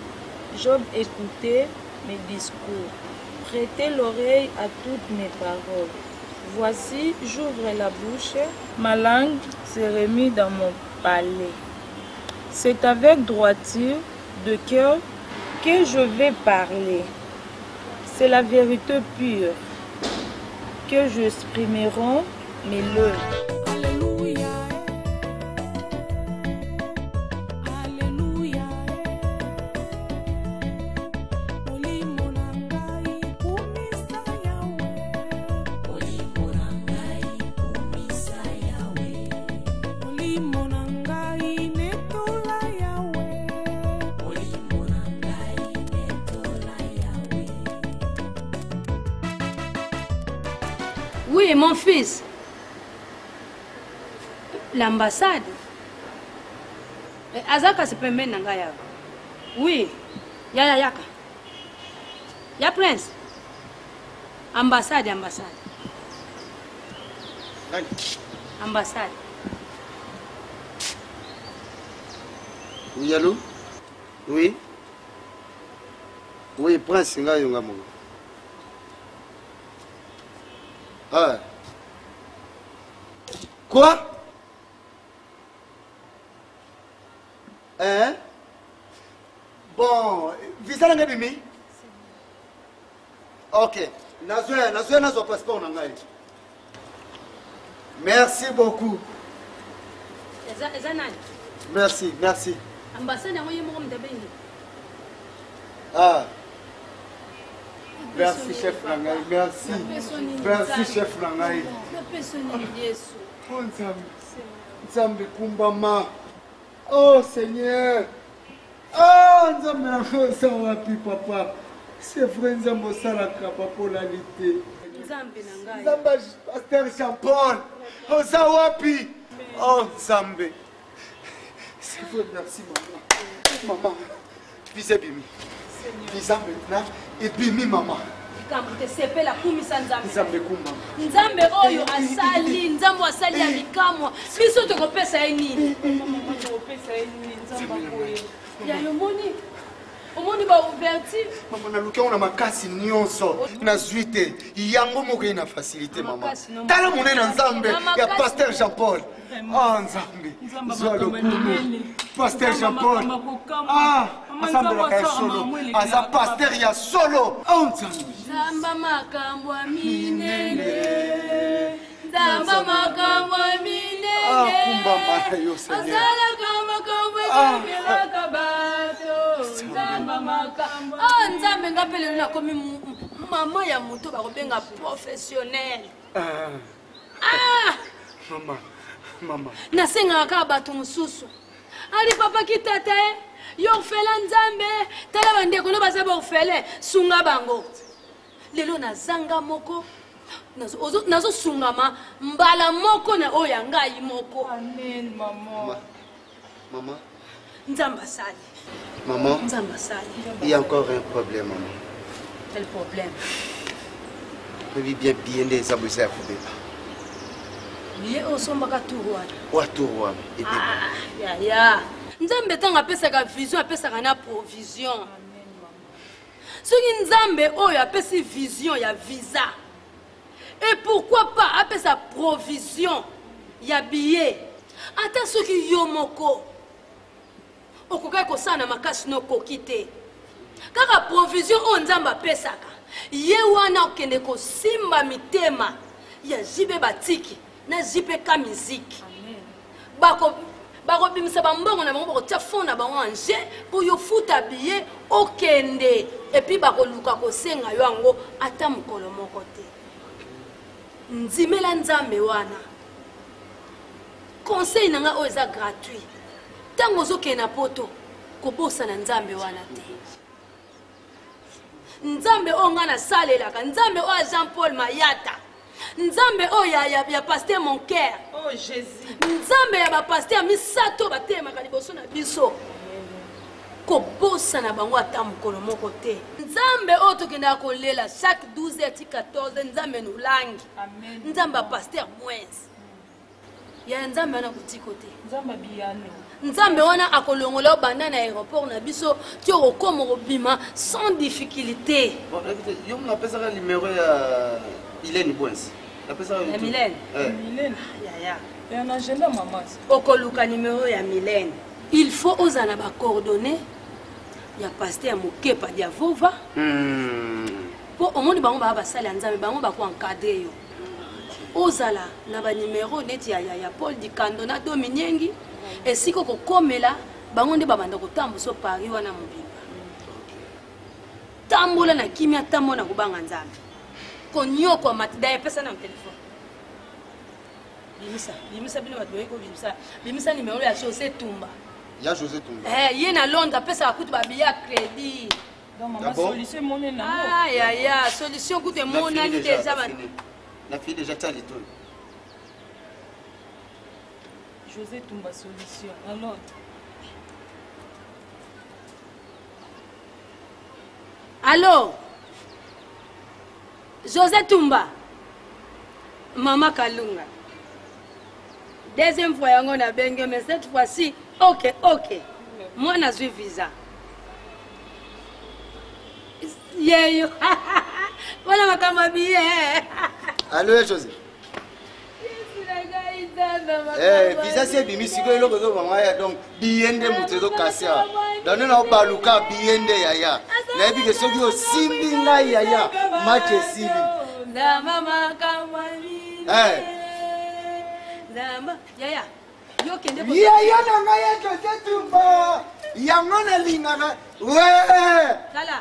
Job écoutait mes discours, prêtez l'oreille à toutes mes paroles. Voici, j'ouvre la bouche, ma langue s'est remise dans mon palais. C'est avec droiture de cœur que je vais parler. C'est la vérité pure que j'exprimerai mes lèvres. Oui, mon fils. L'ambassade. Azaka se peut mettre dans ya. Oui. Yaka. Ya prince. Ambassade. Ambassade. Oui, allô? Oui. Oui, prince, nga yonga mo. Ah. Quoi? Hein? Bon, visa nanga bimi? Ok. Nazo passeport nanga. Merci beaucoup. eza nani Merci, merci. ambassade yango ye moko mutabengi Ah. Merci, chef Langai. Merci. Merci, chef Langai. Oh, Nzambe Kumbama. Oh, Seigneur. Oh, Nzambe Langai, wapi, papa. C'est vrai, Nzambe Salaka, popularité. Nzambe, Pasteur Jean-Paul. Oh, ça wapi. Oh, Nzambe. C'est vrai, merci, maman. Maman, visez Bimi. Visa maintenant et Bimi, maman. nzambe oyo asali nzambe asali ya bikamwa biso tokopesa ye nini yayo omoni baouverture mama naluki yango na makasi nyonso nazwi te yango moko ye na facilité mama tala monene na nzambe ya Pasteur Jean-Paul. Oh nzambe zwa lokumu Pasteur Jean-Paul. Ah asambelaka ya solo aza pasteur ya solo. Oh nzambe nzamba makambo ya minene nzamba makambo ya minene kumbama yo Seigneur asalaka makambo ekelaka bato nzamba makambo nzambe ngapelelo nakomi mama ya moto bakobenga professionnel. Mama nasengaka kaka bato mosusu ali papa kitata yo orphelin nzambe tala bandeko no baza baorphelin sunga bango lelo nazanga moko nazosungama mbala moko na oyo ya ngai moko. Amen, maman. Maman nzambe asali. Maman, nzambe asali. Il y a encore un problème, maman. Quel problème? Je vis bien des aboussés à Koubeba. Lié au sombaka tourouane. Ou à tourouane. Ya. Nzambe tanga pesaka vision, pesaka na provision. Soki nzambe oyo apesi vision ya visa. Et pourquoi pas apesa provision ya billet. Ata soki yo moko okokai kosala na makasi no kokite. Kaka provision o nzambe apesaka. Ye wana okende kosimba mitema ya jibe batiki na jipe ka miziki. Bako bimisa bambongo na bango bakotia fond na bango anje pour yo futa billet okende et puis bako luka kosenga yo ango ata mokolo moko te. Nzimela nzambe wana. Conseil nanga oyo eza gratuit. Tango ozokende na poto kobosa na nzambe wana te. Nzambe oyo nga nasalelaka, nzambe oyo Jean-Paul Mayata. Nzambe oyo ya Pasteur Monker. Oh Jésus. Nzambe ya Pasteur misato batemaka liboso na biso. Kobosa na bango ata mokolo moko te. Nzambe oyo tokendaka kolela chaque 12h ti 14 nzambe nulangi. Amen. Nzambe Pasteur Mwens. Ya nzambe wana kutiko te. Nzambe biyano. Nzambe wana akolongola banda na aéroport na biso ti okoma kobima sans difficulté. Bon, écoutez, yo m'appelle numéro ya Hélène Bouens. Ya Mylène. Mylène. Ya. Et en agenda maman. Okoluka numéro ya Mylène. Il faut osana ba coordonnées ya Pasteur Mokepa dia Vova. Po omoni bango ba basala nzambe bango ba ko encadrer yo. Ozala na ba numéro neti ya Paul Dikando na Dominiengi. Et si ko komela bango nde babanda kotambo so Paris wana mobimba. Tambola na kimia tamona kubanga nzambe. Konyoko matida ya pesa na telefone. Bimisa bino bato ko bimisa numéro ya José Tumba. Ya José Tumba. Yé na Londres pesa akutu ba billet crédit. Donc maman solution monnaie na. Ya solution kutu mona ni déjà ba. La fille déjà t'a l'étoile. José Tumba solution. Alors allô José Tumba. Maman Kalunga. Deuxième fois yango na benge mais cette fois-ci OK. Moi na suis visa. Yeyo. Voilà makamba billet. Allô José. Visa c'est bimi siko eloko zo bangaya donc biende mutezo kasia. Dano na baluka biende yaya. Na bi ke soki o simbi ngai yaya mache sili. Na mama kamali. Zamba yaya. ozalaki okende yaya na ngai etote tumba yango nalingaka tala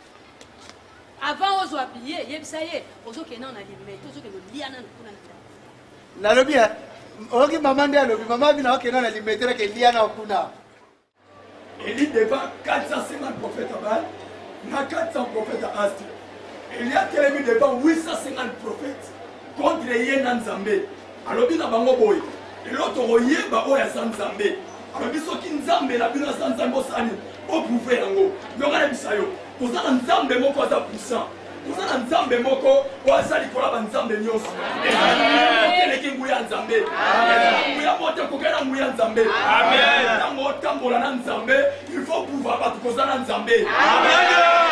avant ozwa billet yebisa ye ozokende na limete ozokende olia nano kuna nalobi oki mama nde alobi mama bina okende na limete reke lia na kuna Élie devant 450 prophètes à Baal, na 400 prophètes à Astre. Il y a tellement devant 850 prophètes contre les Nzambé. Alors bien bango boy. Et l'autre oyeba oya Nzambé. Alors biso ki Nzambe la bino Nzambe osani. O prouver yango. Yongana bisayo. Koza Nzambe moko za puissant. Koza Nzambe moko oza likola ba Nzambe nyonso. Eleki nguya Nzambe. Nguya mote kokela nguya Nzambe. Amen. Tango tambola na Nzambe, il faut pouvoir battre koza na Nzambe. Amen.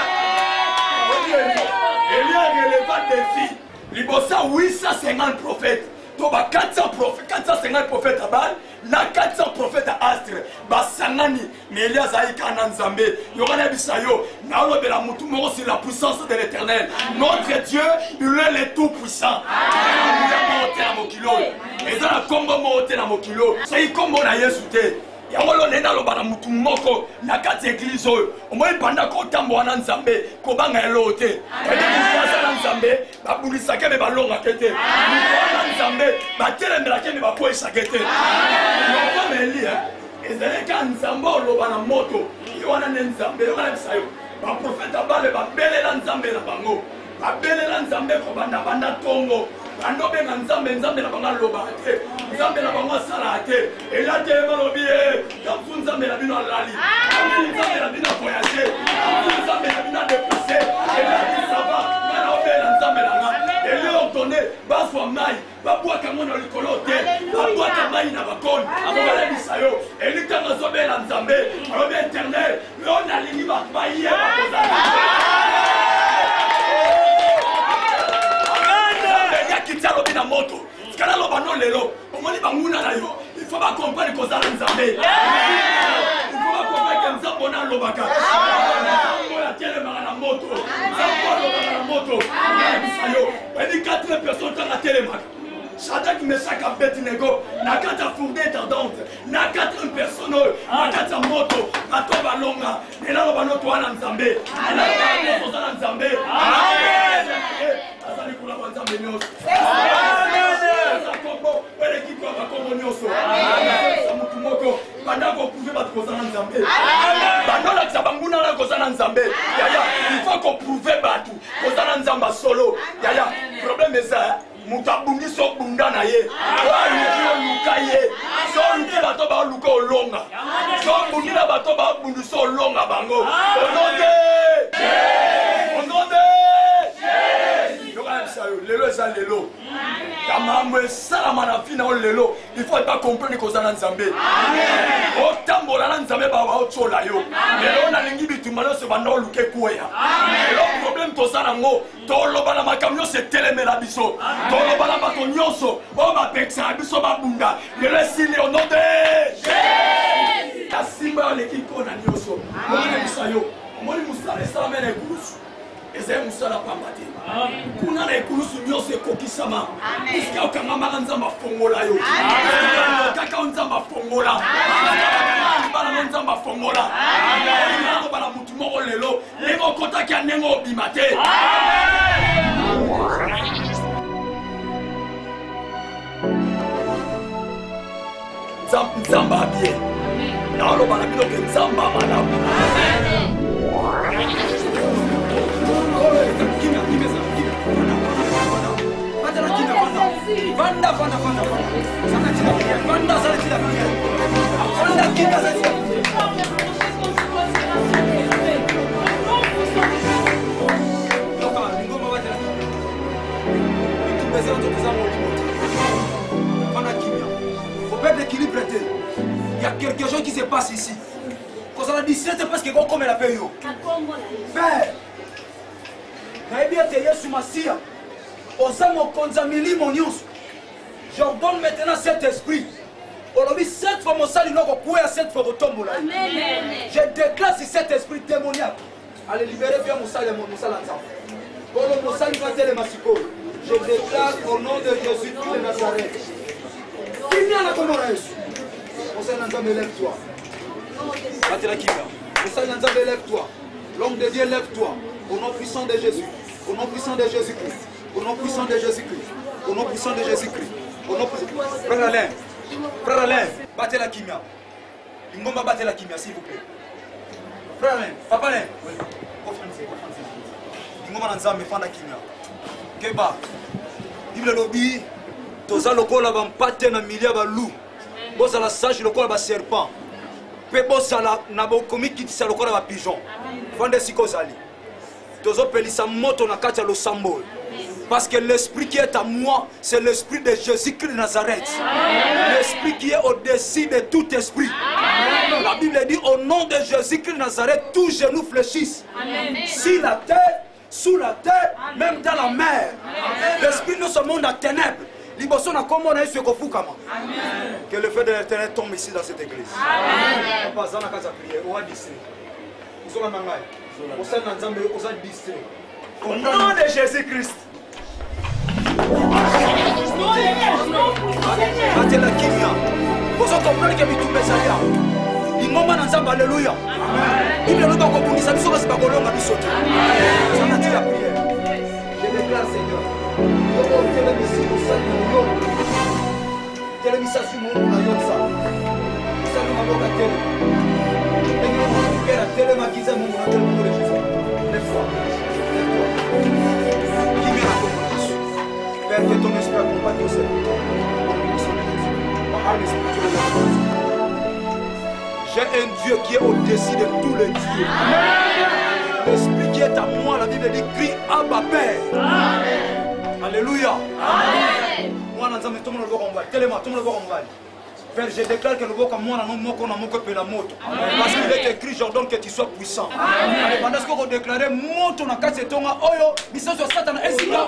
Il y a un relevant défi. Libosa 850 prophètes. Toba 450 prophètes à Baal, na 400 prophètes à Astre. Basangani, mais Elias Aïka Nzambe. Yorana Bisayo, Naolo de la Moutou Moro, c'est la puissance de l'éternel. Notre Dieu, il est le tout puissant. Et dans la Congo Moté na Mokilo, c'est comme on a yesouté. Yangolo nena lo bana mutu moko na kati église oyo omoi panda ko tambo na Nzambe ko banga elote edi na Nzambe babulisa ke be balonga kete na Nzambe batelembela ke be bakoisa kete yo meli ezele ka Nzambe lo bana moto yo wana Nzambe yo wana bisayo ba profeta bale ba belela Nzambe na bango ba belela Nzambe ko banda tongo Ando benga Nzambe na banga loba te Nzambe na banga sala te ela te malobi kamfu Nzambe na bino lali kamfu Nzambe na bino voyager kamfu Nzambe na bino déplacer ela ti sava na obela Nzambe na nga ele ordonné baswa mai babwa kamona likolo te babwa kamai na bakoni abala bisayo eli tanga zobela Nzambe alobi éternel yo na lingi ba baye ba Kitalo bina moto, skala lo bano lelo, omoni banguna na yo, il faut pas comprendre que ça Nzambe. Il faut pas comprendre que Nzambe na lo baka. Nzambe ya tele mangana moto, Nzambe lo baka moto. Bisayo, bani 4 personnes dans la télé maka. Shadrach, Meshach, Abednego, na 4 fournées ardentes, na 4 personnes, na 4 moto, na to balonga, et là lo bano to na Nzambe. Na to na Nzambe. Amen. Azali kula kwa Nzambe nyoso. Amen. Zakombo, wele kiko bakombo nyoso. Amen. Samutu moko, bandako prouver bat kozana Nzambe. Amen. Bandola tsabanguna la kozana Nzambe. Yaya, il faut qu'on prouver batu kozana Nzamba solo. Yaya, problème est ça. Mutabungi so bunda na ye. Wa luka ye. So luki bato ba luka olonga. So bundi na bato ba bundu so olonga bango. Ononde. Ononde. Lelo eza lelo. Kamambo esalama na fina o lelo. Il faut pas comprendre que ça na Nzambe. O tambola na Nzambe ba wa otsola yo. Lelo na lingi bitumana so banda o luke kuya. Le problème to ça nango. To loba na makamyo se telemela biso. To loba na bato nyonso. O ba peksa biso ba bunda. Lelo sile o nom de Jésus. La simba l'équipe on a nyonso. Mona bisayo. Moni musala esala mena ekulusu. Eze musala pambate. Kuna na ekulusu nyonso ekokisama. Iska okangama Nzamba fongola yo. Kaka Nzamba fongola. Bana Nzamba fongola. Amen. Bana mutu moko lelo. Lego kota ki anengo bimate. Nzamba bien. Na lo bana bino ke Nzamba malamu. Amen. Vanda. Sana chila. Vanda sana chila. Vanda kinga sana chila. Toka, ngoma wate la. Tu pesa on te zamo limoti. Vanda kimia. Faut perdre l'équilibre. Il y a quelque chose qui se passe ici. Quand on a dit c'est parce que comme la paye yo. Père. Naibia te Yesu Masia. Osamo konzamili mon nyonso. J'ordonne maintenant cet esprit. Aujourd'hui, cette fois, mon salut, cette fois, je déclare sur cet esprit démoniaque. Allez, libérer bien mon salut, mon salut. Je déclare au nom de Jésus-Christ de Nazareth. Nzambe, lève-toi. Nzambe, lève-toi. L'homme de Dieu, lève-toi. Au nom puissant de Jésus. Au nom puissant de Jésus-Christ. Au nom puissant de Jésus-Christ. Au nom puissant de Jésus-Christ. Au nom puissant. Frère Alain. Frère Alain. Battez la kimia. Ingomba battez la kimia, s'il vous plaît. Frère Alain. Papa Alain. Ingomba Nzambe, fanda kimia. Keba. Bible lobby. Toza lokola ba mpate na milia ba loup. Boza la sage lokola ba serpent. Pe boza la na bo komikitisa lokola ba pigeon. Fande sikozali. Tozo pelisa moto na kati ya losambo. Parce que l'esprit qui est à moi, c'est l'esprit de Jésus-Christ de Nazareth. L'esprit qui est au-dessus de tout esprit. La Bible dit au nom de Jésus-Christ de Nazareth, tous genoux fléchissent. Sur la terre, sous la terre, même dans la mer. L'esprit de ce monde à ténèbres. Que le feu de l'Éternel tombe ici dans cette église. Au nom de Jésus-Christ. Vous comprenez que vous alléluia. Je déclare, Seigneur, Père, que ton esprit accompagne au Seigneur. J'ai un Dieu qui est au-dessus de tous les dieux. L'esprit qui est à moi, la Bible dit, crie Abba Père. Alléluia. Moi, tout le monde va. Père, je déclare que le boka moi na moko na moko pela moto. Parce qu'il est écrit, j'ordonne que tu sois puissant. Et pendant ce qu'on déclare moto na kase tonga oyo, biso so Satan esika.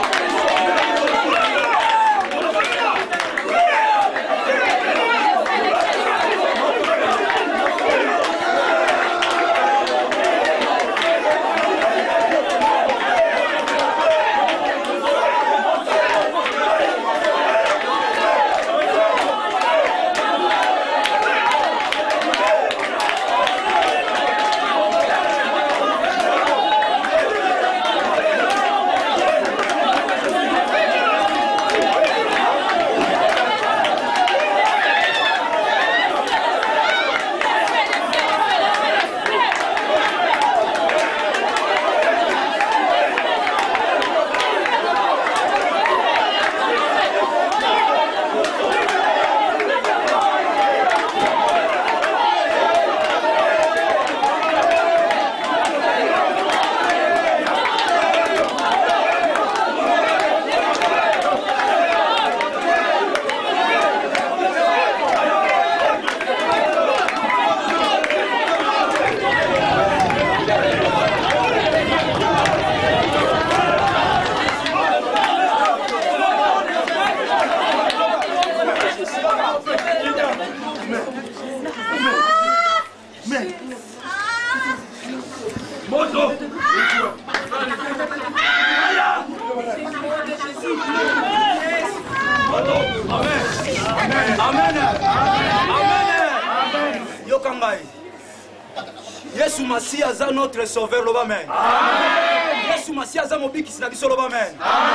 Yesu Masia za notre sauveur l'Obamen. Yesu Masia za mobiki sina biso l'Obamen.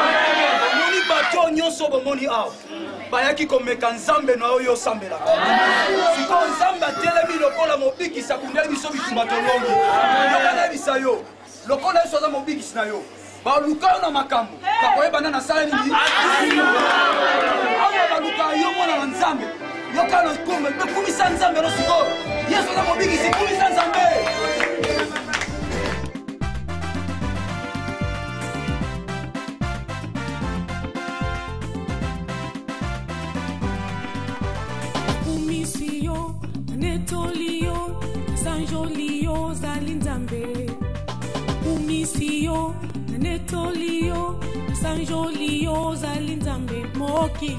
Moni bato nyonso bomoni aw. Bayaki komeka nzambe na oyo sambela. Siko nzamba telemi lokola mobiki sakundeli biso bitumba tolongi. Lokana bisayo. Lokola yesu za mobiki sina yo. Ba luka na makambo. Kakoyeba na sala nini? Awa ba luka yo mwana nzambe. Yokana kumbe bekumisa nzambe no siko. Yesu za mobiki sikumisa nzambe. Umisio netolio sanjolio zalinzambe. Umisio netolio sanjolio zalinzambe moki.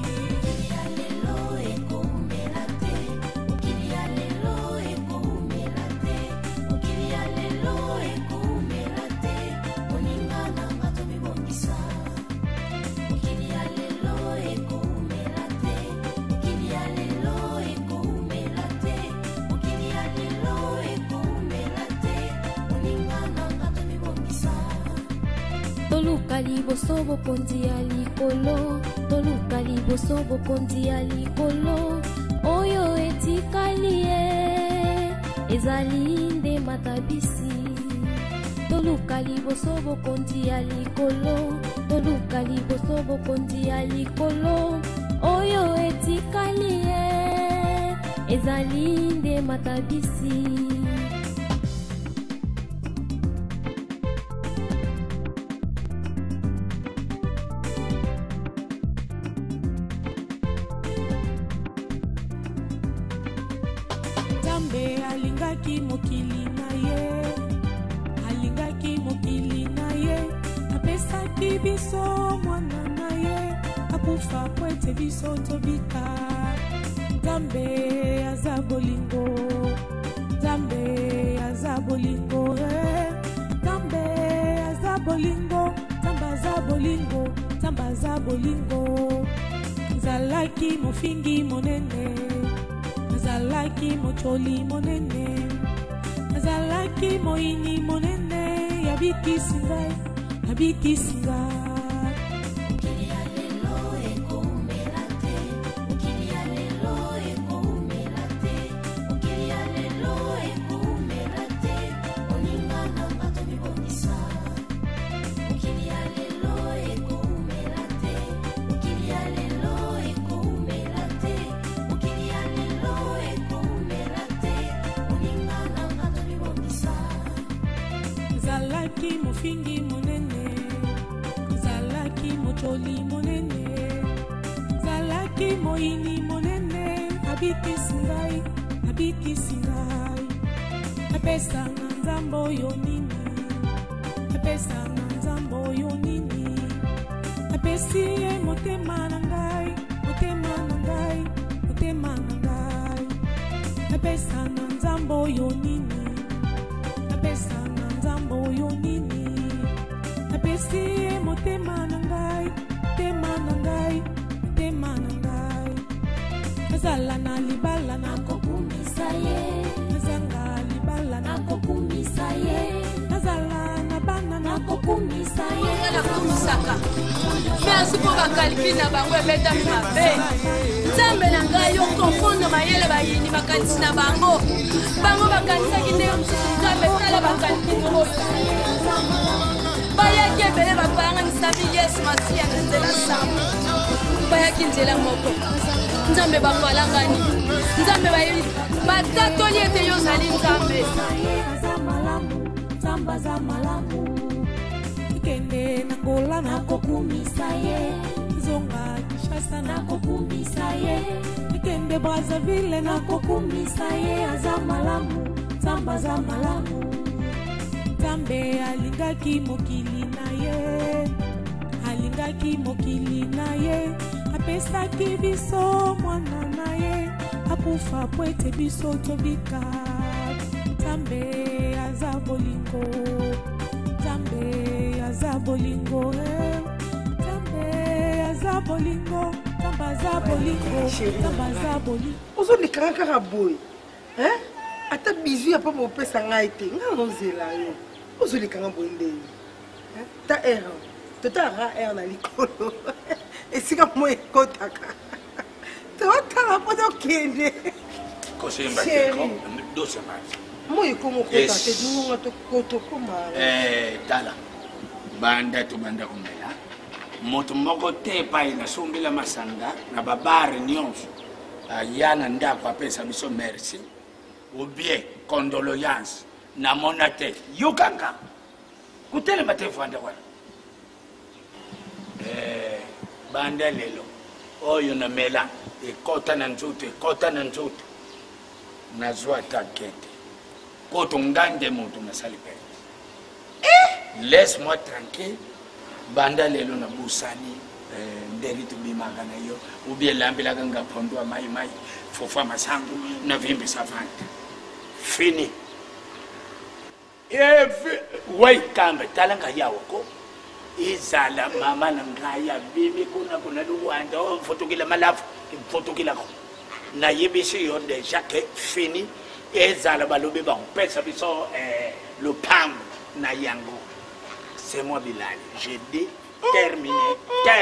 toluka liboso bokonzi ya likolo, toluka liboso bokonzi ya likolo, oyo etikali ye ezali nde matabisi. Toluka liboso bokonzi ya likolo, toluka liboso bokonzi ya likolo, oyo etikali ye ezali nde matabisi. Alingaki mokili na ye, alingaki mokili na ye, apesaki biso mwana na ye, akufa po ete biso tobika. Nzambe aza bolingo, Nzambe aza bolingo, Nzambe aza bolingo, Nzambe aza bolingo, Nzambe aza bolingo. Nzalaki mofingi monene, Nazalaki mocholi monene, nazalaki moini monene, yabiki singai, yabiki singai. Zalaki mofingi monene, zalaki mocholi monene, zalaki moini monene, abiki singai, abiki singai. Apesa na nzambo yo nini, apesa na nzambo yo nini, apesi ye motema na ngai, motema na ngai, motema na ngai. Apesa na nzambo yo nini, apesa na nzambo yo nini, apesi ye motema na ngai, motema na ngai, motema na ngai. Nazala na libala na kokumisa ye, nazanga libala na kokumisa ye, nazala na bana na kokumisa ye. Nakumisaka merci pour bakaliki na bango ebetami mabe. Nzambe na ngai yo konfondo mayele bayini bakanisi na bango, bango bakanisaki nde Nzambe tala bakaliki ngo bayaki ebele bapanganisami Yesu Masiya na nzela sambo, bayaki nzela moko. Nzambe bafalangani, Nzambe bayebi batatoli ete yo ozali Nzambe. Nzamba za malamu, Kende na ngola na kokumisa ye, zonga Kishasa na kokumisa ye, Kende Brazzaville na kokumisa ye, aza malamu, nzamba za malamu. Nzambe alingaki mokili na ye, alingaki mokili na ye, apesaki biso mwana na ye, akufa po ete biso tobika. Nzambe aza bolingo, Nzambe aza bolingo, Nzambe aza bolingo, Nzambe aza bolingo, Nzambe aza bolingo. Ozolekanga kaka boye, ata bizu ya mpo mopesa ngai te, ngai nozela yo. Ozolekanga boye ndenge ta air totara air na likolo esika mo ekotaka totala mpo tokende kosemba dosema mo ekomokota te dunga tokoma tala banda tobanda komela moto moko te epai nasumbila masanga na babare nyonso aya na ndako apesa biso merci ou bien condoléance namona te yokanga kutelemba te fande wana banda lelo oyo na mela ekota na nzoto ekota na nzoto nazwa takete koto ngande moto nasali pe laisse-moi tranquille banda lelo na busani nderi tubimaka na yo ubie lambelaka ngapondwa mai mai fofa masango na vimbi savante fini wai kambe talanga yawoko izala mama na ngaya bibi kuna luwanda mfotokila malafu mfotokila ko na yebisi yo deja que fini ezala balobe ba pesa biso le pam na yango c'est moi Bilal j'ai dit Terminé.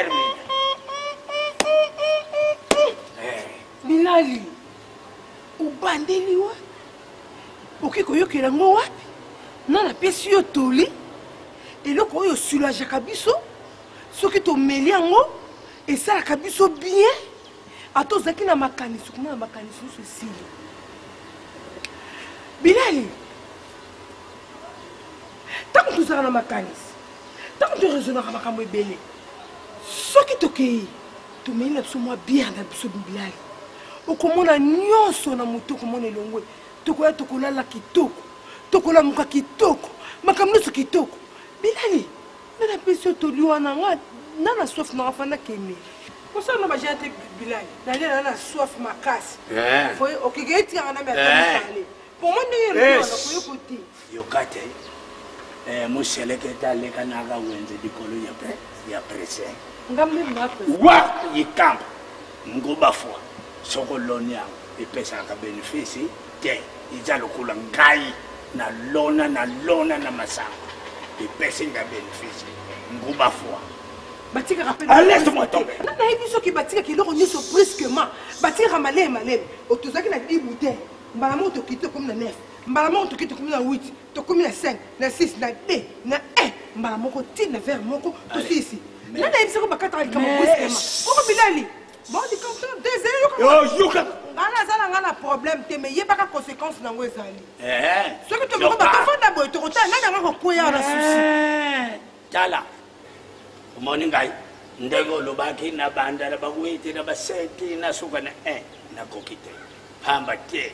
Bilali, ubandeli wa? Oki koyokela ngo wapi? Nana pesi yo toli. Eloko oyo soulagaka biso. Soki tomeli yango esalaka biso bien. Ata ozalaki na makanisi kuna na makanisi nyonso esili. Bilali, ntango tozalaka na makanisi, ntango toraisonnaka makambo ebele, soki tokei tomeli na biso mwa biere na biso Bilali, okomona nyonso na moto okomona elongwe, tokoya tokolala kitoko, tokolamuka kitoko, makambo nyonso kitoko. Bilali, nana pesi yo toli wana nga nana soif na afanda keme. Kosa na baje te Bilali, na na soif makasi. Foi okige etika na mbe pour moi ne na ko côté. Yo kate. Musheleke taleka na ga wenze dikolo ya presse. Ngambe mbape. Wa yikampa. Ngoba fwa. Soko lonia epesa ka bénéfice te ijalo kula ngai na lona na masanga. Epesa nga bénéfice. Ngoba fwa. Batika rappel. Laisse-moi tomber. Na ebiso ki batika ki loko nyoso brusquement. Batika malem. Otozaki na 10 bouteilles. Mbala moto kito comme na 9. Mbala moto kito comme na 8. To comme na 5, na 6, na 2, na 1. Mbala moko tine vers moko to ici. Na ebiso ko bakata kama brusquement. Oko Bilali. Bon di compteur désolé yo. Yo ngana problème te mais yebaka conséquence nango ezali. Ce que tu veux ba fanda boy to kota na ngako koya na souci. Tala. Umoni ngai ndego lobaki na banda la bakwete na baseti na suka na na kokite. Pamba te.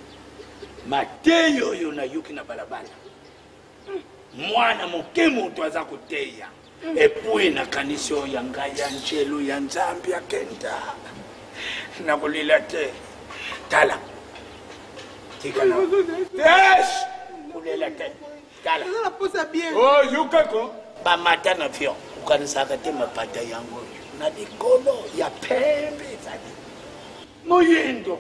Mateyo yo na yuki na balabala. Mwana mokemo to aza kuteya. Epui na kanisio ya ngaya njelu ya Nzambi ya kenda. Na kulila te. Tala. Tika na. Yes! Kulila te. Tala. La posa bien. Oh, yukako. Ba mata na fio. Ukanisaka te mapata yangu. Na dikolo ya pembe zadi. Moyendo.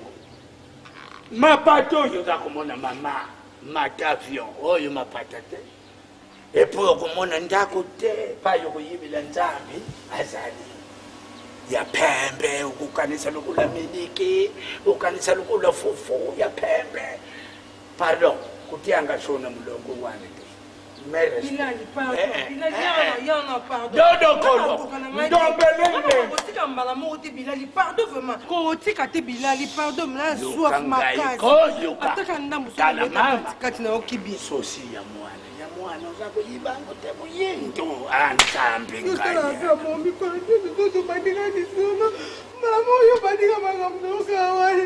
Mapato yo za kumona mama. Matavio. Oyo mapata te. Epo kumona ndako te. Pa yoko yibila Nzambi. Azali. Ya pembe. Ukanisa lukula miliki. Ukanisa lukula fufu. Ya pembe. Pardon. Kutianga shona mulongo wane te. Bilali, pardon. Bilali, yana, pardon. Dodo kolo. Ndombelele. Kotika mbala mo te Bilali, pardon vraiment. Kotika te Bilali, pardon. Mla soif makasi. Koyoka. Ataka ndamu so kati na okibi. Sosi ya mwana uzako yibango te buyendo. Ansambi ngaya. Ngaya mombi kwa ndoto bandika ni soma. Mbala mo yo bandika makamno kawai.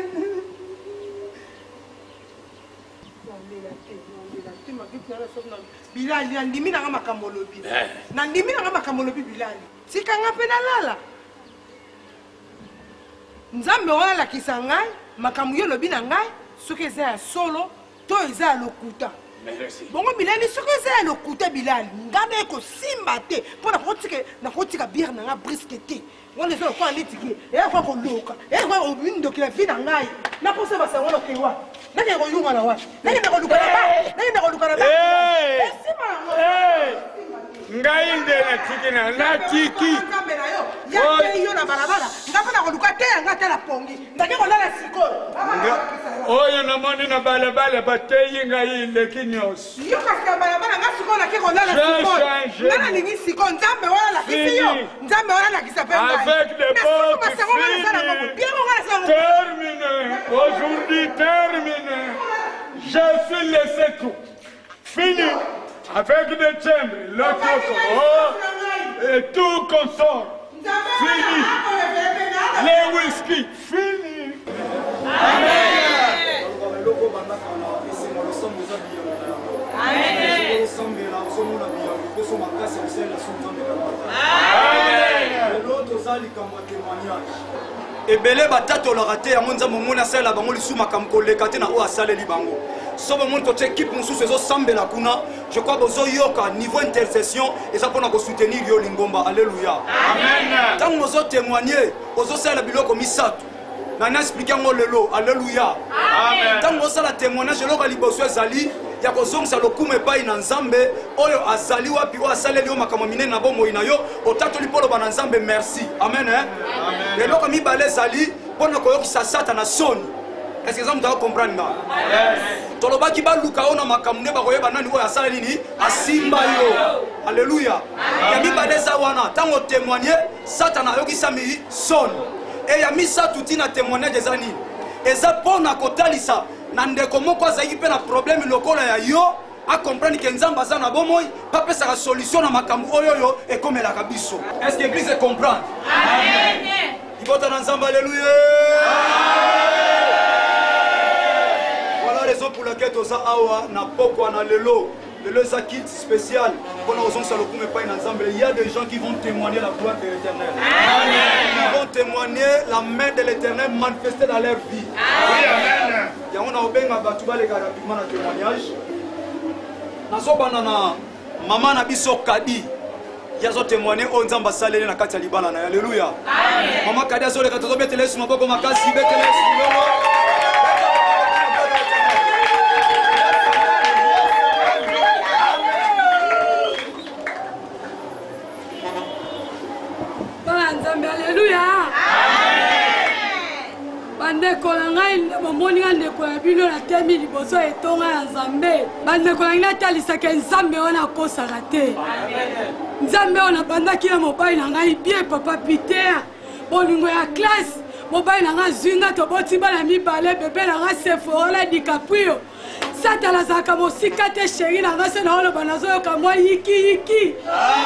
Bilali andimi na makambo lobi. Na ndimi na makambo lobi Bilali. Sikanga pe na lala. Nzambe wana la kisangai makambo yo lobi na ngai soki eza ya solo to eza ya lokuta. Merci. Bongo Bilali soki eza ya lokuta Bilali ngambe ko simba te pona kotika bière na nga brisque te. Wana zo kwa litiki e kwa ko loka e kwa obindo kila fina ngai na posa basa wana kewa. Nani ko yunga na wa? Nani na ko luka na ba? Nani na ko luka na ba? Ngai ndela tikina na tiki. Kamera yo. Ya pe yo na balabala. Ngapana ko luka te ngata la pongi. Ndake ko lala sikoyo. Oyo na moni na balabala bateyi ngai lekinyos. Yo ka balabala ngasiko na ke ko lala sikoyo. Nana ningi sikoyo Nzambe wana la kisi yo. Nzambe wana la kisa pe ngai. Avec les portes terminé. Aujourd'hui terminé. Je suis laissé tout. Fini. Avec des timbres, le coco et tout consort. Fini. Les whisky. Fini. ebele batatolaka te yango nzambe omoni asalela bango lisumu makambo koleka te na oyo asaleli bango so bomoni totie ekipe mosusu ezosambela kuna je crois bozoyoka niveau intercession eza mpona kosoutenir yo lingomba alleluya ntango ozotémoigne ozosalela biloko misato nani explike yango lelo alleluya ntango osala témoignage eloko ya liboso ezali ya kozongisa lokumu epai na nzambe oyo azali wapi oyo asaleli yo makambo minene na bomoi na yo otatoli mpo loba na nzambe merci amen eloko mibale ezali mpona koyokisa satana soni. Est-ce que vous avez compris? Tolobaki baluka ona makambo nde bakoyeba nani oyo asala nini asimba yo. Alléluia. Ya mibale za wana tango témoigner satana ayokisa mi son. Et ya misa tuti na témoignage za nini? Eza pona kotalisa na ndeko moko azaki pe na problème lokola ya yo a comprendre que nzamba za na bomoi pa pesa ka solution na makambo oyo yo e komela kabiso. Est-ce que l'église comprend? Amen. Ibota na nzamba alléluia. Voilà la raison pour laquelle toza awa na poko na lelo. Lelo sa kit spécial pour nous on le coup pas dans ensemble. Il y a des gens qui vont témoigner la gloire de l'Éternel. Amen. Ils vont témoigner la main de l'Éternel manifestée dans leur vie. Amen. Il y a on a obenga batuba les rapidement dans témoignage. Nazo banana maman na biso kadi. Il y a zo témoigner on nzamba salele na kati ya libala na alléluia. Amen. Maman kadi azo le katozo betele sur maboko makasi betele sur Alléluia. Bandeko na ngai bomoni nga ndeko ya bino na temi liboso etonga ya nzambe. Bandeko na ngai talisaka nzambe wana akosaka te. Nzambe wana bandaki na mobali na ngai bien papa Peter. Bolingo ya classe mobali na ngai zwinga toboti bana mibale bebe na ngai Sephora DiCaprio. Satana zaka mosika te chéri na ngai se na olo banazoyoka mwa yiki.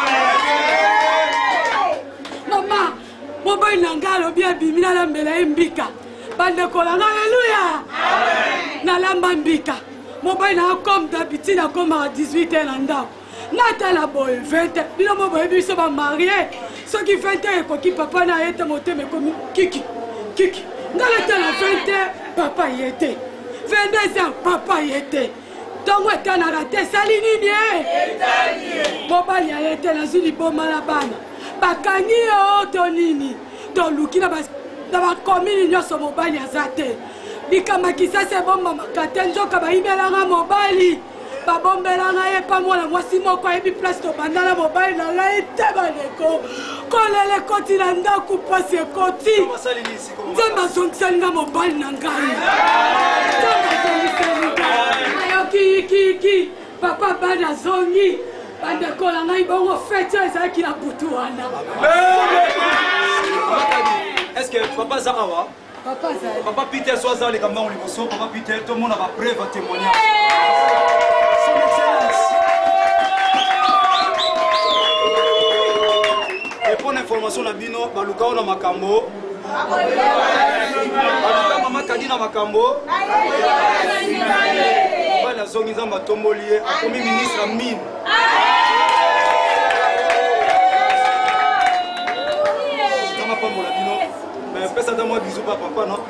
Mama mobile nangalo bien bimina la mbela mbika bande kola alléluia na lamba mbika mobile na comme d'habitude na comme à 18h na ndako nata la boy 20 bino mobile biso ba marié ce qui fait que qui papa na été monté mais comme kiki ngala ta la 20h papa y était 22 ans papa y était donc était na raté salini ni mobile y était na zili boma la bana bakangi yo tonini toluki na bakomini nyonso mobali aza te likamakisa se bombamaka te nzoka bayibelanga mobali babombelanga ye pa mwana mwasi moko ayebi place tobandana mobali na ngai te bandeko kolela ekoti na ndako mpasi ekoti nzambe azongisalinga mobali na ngai nzambe azongisalinga ayoki yikiyiki papa bana azongi bandeko na ngai bongo fete ezalaki na butu wana. Est-ce que papa Zarawa papa Peter soit dans les campagnes liboso papa Peter tout le monde a ma preuve à témoignage. Son excellence. Et pour l'information na bino baluka ona makambo baluka mama kadina makambo bana zongi nzamba tombolier a premier ministre mine. Fais ça moi bisous papa non?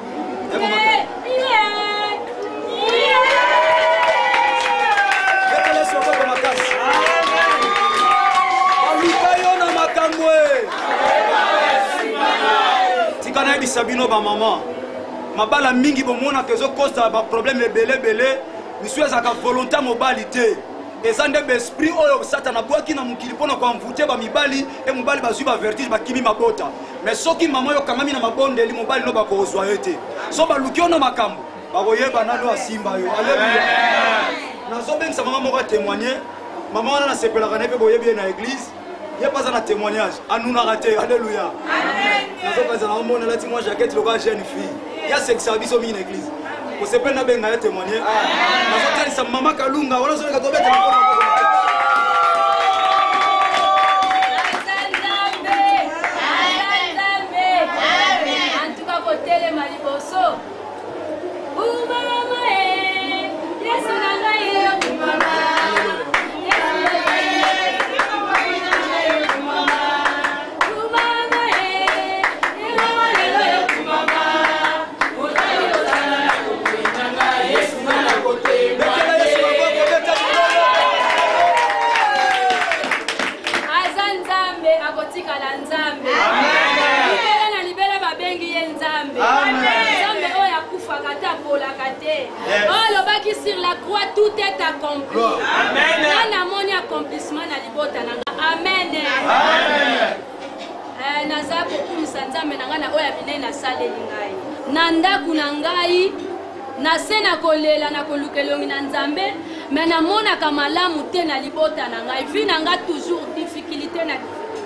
Tikana bisabino ba maman. Mabala mingi bomona kezo kosta ba problème belé misu ezaka volonté mobilité. Ezande besprit oyo satana bwaki na mukili pona kwa mvute ba mibali e mobali bazwi ba vertige bakimi mabota. Mais soki maman yo kangami na mabonde li mobali no bakozwa ete. So baluki ona makambo bakoyeba nano asimba yo. Alléluia. Nazo bengisa maman moko témoigner. Maman wana na sepelaka na pe boyebi na église. Y'a pas un témoignage. Anuna raté. Alléluia. Amen. Nazo kaza na mona lati moi jaquette loka jeune fille. Y'a sexe service au mine église. Ko sepel na benga ya témoigner. Nazo tali sa mama kalunga wala zo ka tobeta na alobaka te akolaka te alobaki sur la croix tout est accompli nga namoni accomplissement na libota na nga amen naza kokumisa nzambe na ngai na oyo ya minene nasaleli ngai na ndako na ngai na se na kolela na koluka elongi na nzambe me namonaka malamu te na libota na ngai vi na ngai toujours difficulté na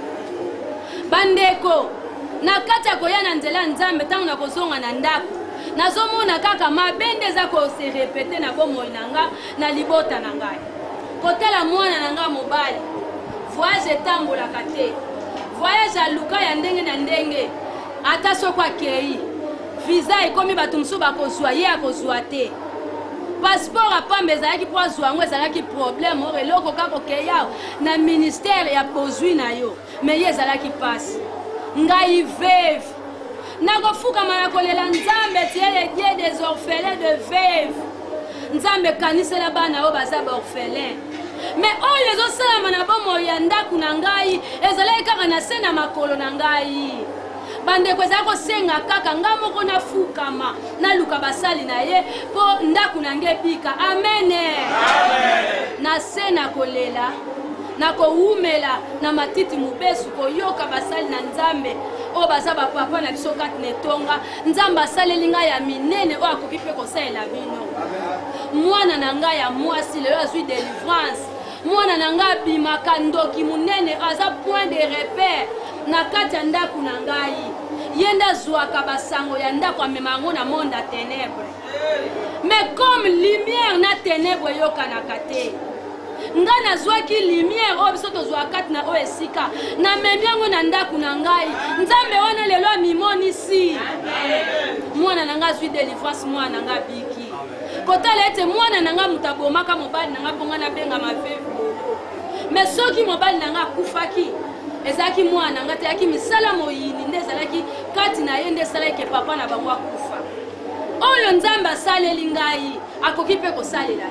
bandeko na kati ya koya na nzela ya nzambe ntango na kozonga na ndako nazomona kaka mabe nde eza kose repete na bomoi na nga na libota na ngai kotala mwana na nga mobali voyage etambolaka te voyage aluka ya ndenge na ndenge ata soko akei visa ekomi bato mosusu bakozwa ye akozwa te passeport apambe ezalaki mpo azwa yango ezalaki problème oro eloko kaka okeya na ministère ya bozwi na yo me ye ezalaki mpasi ngai veve nakofukama na kolela nzambe tie le dieu des orphelins de veve nzambe ekanisela bana oyo baza baorphelin me oyo ezosalama na bomoi ya ndako na ngai ezalaki kaka na se na makolo na ngai bandeko ezali kosenga kaka nga moko nafukama naluka basali na ye mpo ndako na ngai ebika amene na se na kolela na kowumela na matiti mobesu koyoka basali na nzambe oyo baza bapapa na biso kati na etonga nzambe asaleli ngai ya minene oyo akoki mpe kosalela bino mwana na ngai ya mwasi lelo azwi délivrance mwana na ngai abimaka ndoki monene aza point de repère na kati ya ndako na ngai ye nde azwaka basango ya ndako amema yango na monde ya ténèbre mais comme lumière na ténèbre eyokanaka te ngai nazwaki lumière oyo biso tozwaka kati na oyo esika namemi yango na ndako na ngai nzambe wana lelo amimonisi mwana na ngai azwi délivrance mwana na ngai abiki kotala ete mwana na ngai moto abomaka mobali na ngai mponga nabenga maveve mais soki mobali na ngai akufaki ezalaki mwana na ngai te yaki misala moyini nde ezalaki kati na ye nde esalaki papa na bango akufa oyo nzambe asaleli ngai akoki mpe kosalela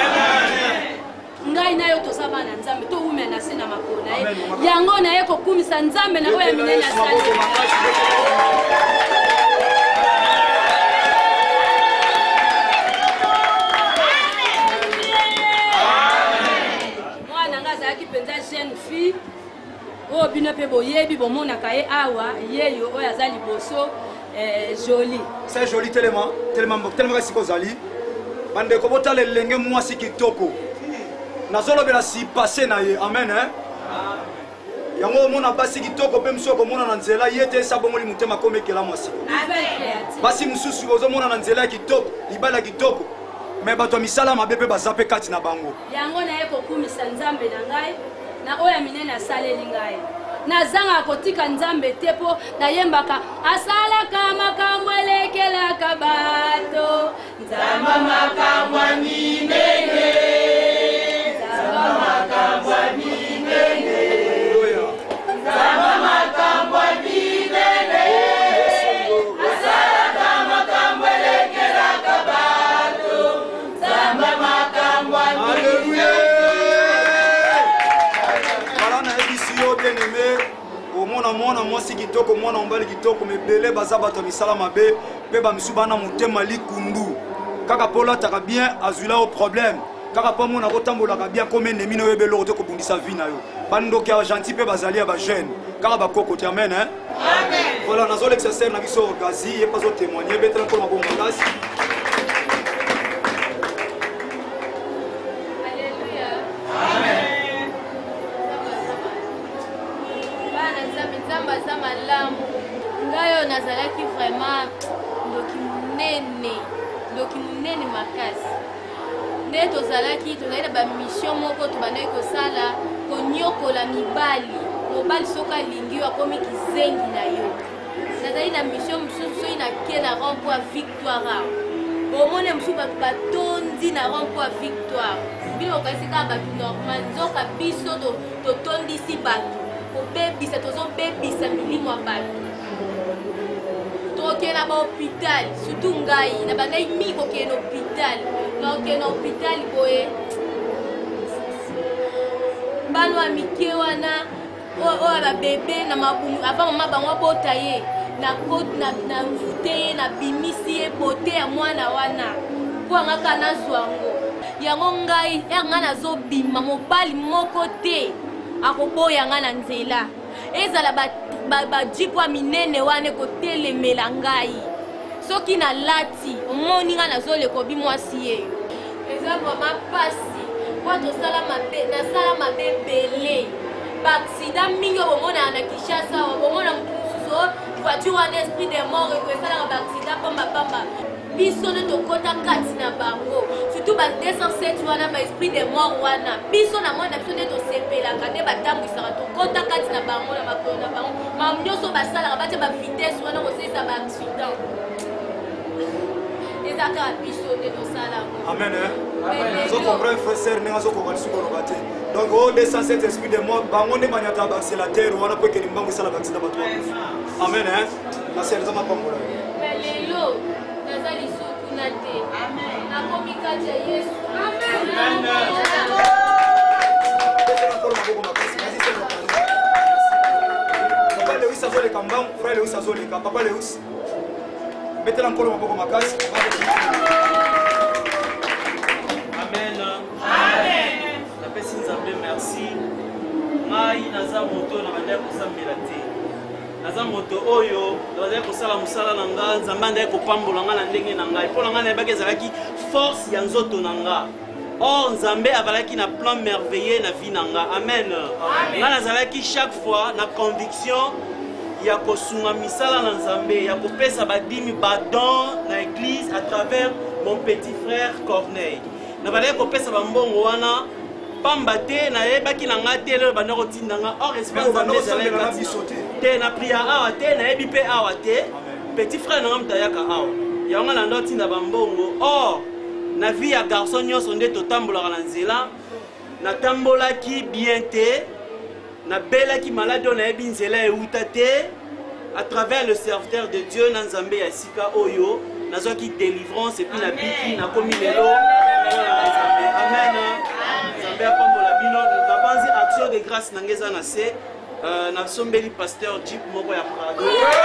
ye ngai na yo toza bana nzambe towumela na se na makolo na ye yango na ye kokumisa nzambe na oyo ya minene asaleli mwana ngai azalaki mpenza jeune fille oyo bino mpe boyebi bomonaka ye awa yeyo oyo aza liboso joli c'est joli telema sika ozali bandeko botala elenge mwasi kitoko nazolobela si passe na ye amen yango omona basi kitoko mpe mosusu okomona na nzela ye te esa bomoli motema komekela mwasi basi mosusu ozomona na nzela ya kitoko libala ya kitoko me bato ya misala mabe mpe baza mpe kati na bango yango na ye kokumisa nzambe na ngai na oyo ya minene asaleli ngai nazanga kotika nzambe te mpo nayembaka asalaka makambo elekelaka bato nzamba makambo ya minene nzamba makambo ya minene nzamba makambo ya minene asalaka makambo elekelaka bato nzamba makambo ya minene mwana mwasi kitoko mwana mobali kitoko mebele baza bato ya misala mabe mpe bamisu bana motema likundu kaka mpo olataka bien azwila yo problème kaka mpo mona kotambolaka bien kome enemi na yo ebe eloko te kobundisa vi na yo bandoki ya gentil mpe bazali ya bajeune kaka bakoko ti amen voilà nazolekisa sere na biso gazi ye mpe azotémoigne ebetela mpona mabongo makasi ngayo nazalaki vraiment ndoki munene makasi nde tozalaki na bamission moko tobandaki kosala konyokola mobali soki alingi yo akomi kizengi na yo nazali na mission mosusu soki nake na rond-point ya victoire omone mosusu bato batondi na rond-point ya victoire bino okasi kaka bato normal nzoka biso totondisi bato kobebisa tozobebisa milimo ya bato tokende na bahôpital surtout ngai na bandai mi kokende na hôpital nakokende na hôpital boye bana ya mike wana oyo babebe na mabumu avant mama bango abota ye na mvute ye na bimisi ye bote ya mwana wana mpo angaka nazwa yango ngai nga nazobima mobali moko te akoboya nga na nzela ezala bajipo ya minene wana ekotelemela ngai soki nalati omoni nga nazoleka obi mwasi ye eza vraimen mpasi po nasala mabe ebele baaksida mingi obomonaka na Kinshasa obomona motu mosusu voiture wana esprit de mort ekoesalaka baaksida pambapamba biso nde tokota kati na bango surtout ba 207 wana ba esprit de mort wana biso na mwana biso nde tosepelaka nde batambwisaka tokota kati na bango na makolo na bango mamu nyonso basalaka batya bavitese wana kosalisa baaccident ezaka biso nde tosalaka. Amen. Zo comprendre frère sœur ndenge azokoka lisuku koloba te donc o 207 esprit de mort bango nde banyata baaccélérateur wana po ekeli mbango esala baaksida bato amen naseliza mapambola lelo naza lisukuna te nakomi kati ya Yesu. Papa Lewis azoleka mbangu frère Lewis azoleka papa Lewis betela nkolo maboko makasi. Amen. Napesi nzambe merci. Ngai naza moto na bandai kosambela te. Naza moto oyo bazali kosala mosala na nga nzambe andai kopambola nga na ndenge na ngai mpo na ngai nayebaki ezalaki force ya nzoto na nga or nzambe azalaki na plan merveilleux na vie na nga amen. Nga nazalaki chaque fois na conviction ya kosunga misala na nzambe ya kopesa badimi badon na église à travers mon petit frère Corneille nazalaki kopesa bambongo wana pamba te nayebaki na nga te lelo banda kotinda nga or espace nzambe ezalaki te na priya awa te nayebi mpe awa te petit frère na nga moto ayaka awa yango na ndo tinda bambongo or na vie ya garçon nyonso nde totambolaka na nzela natambolaki bien te nabelaki malade oyo nayebi nzela euta te à travers le serviteur de Dieu na nzambe ya sika oyo nazwaki délivrance epuis nabiki nakomi lelo amen nzambe apambola bino nabanzi action de grâce na ngai eza na se nasombeli pasteur Jeep moko ya Prado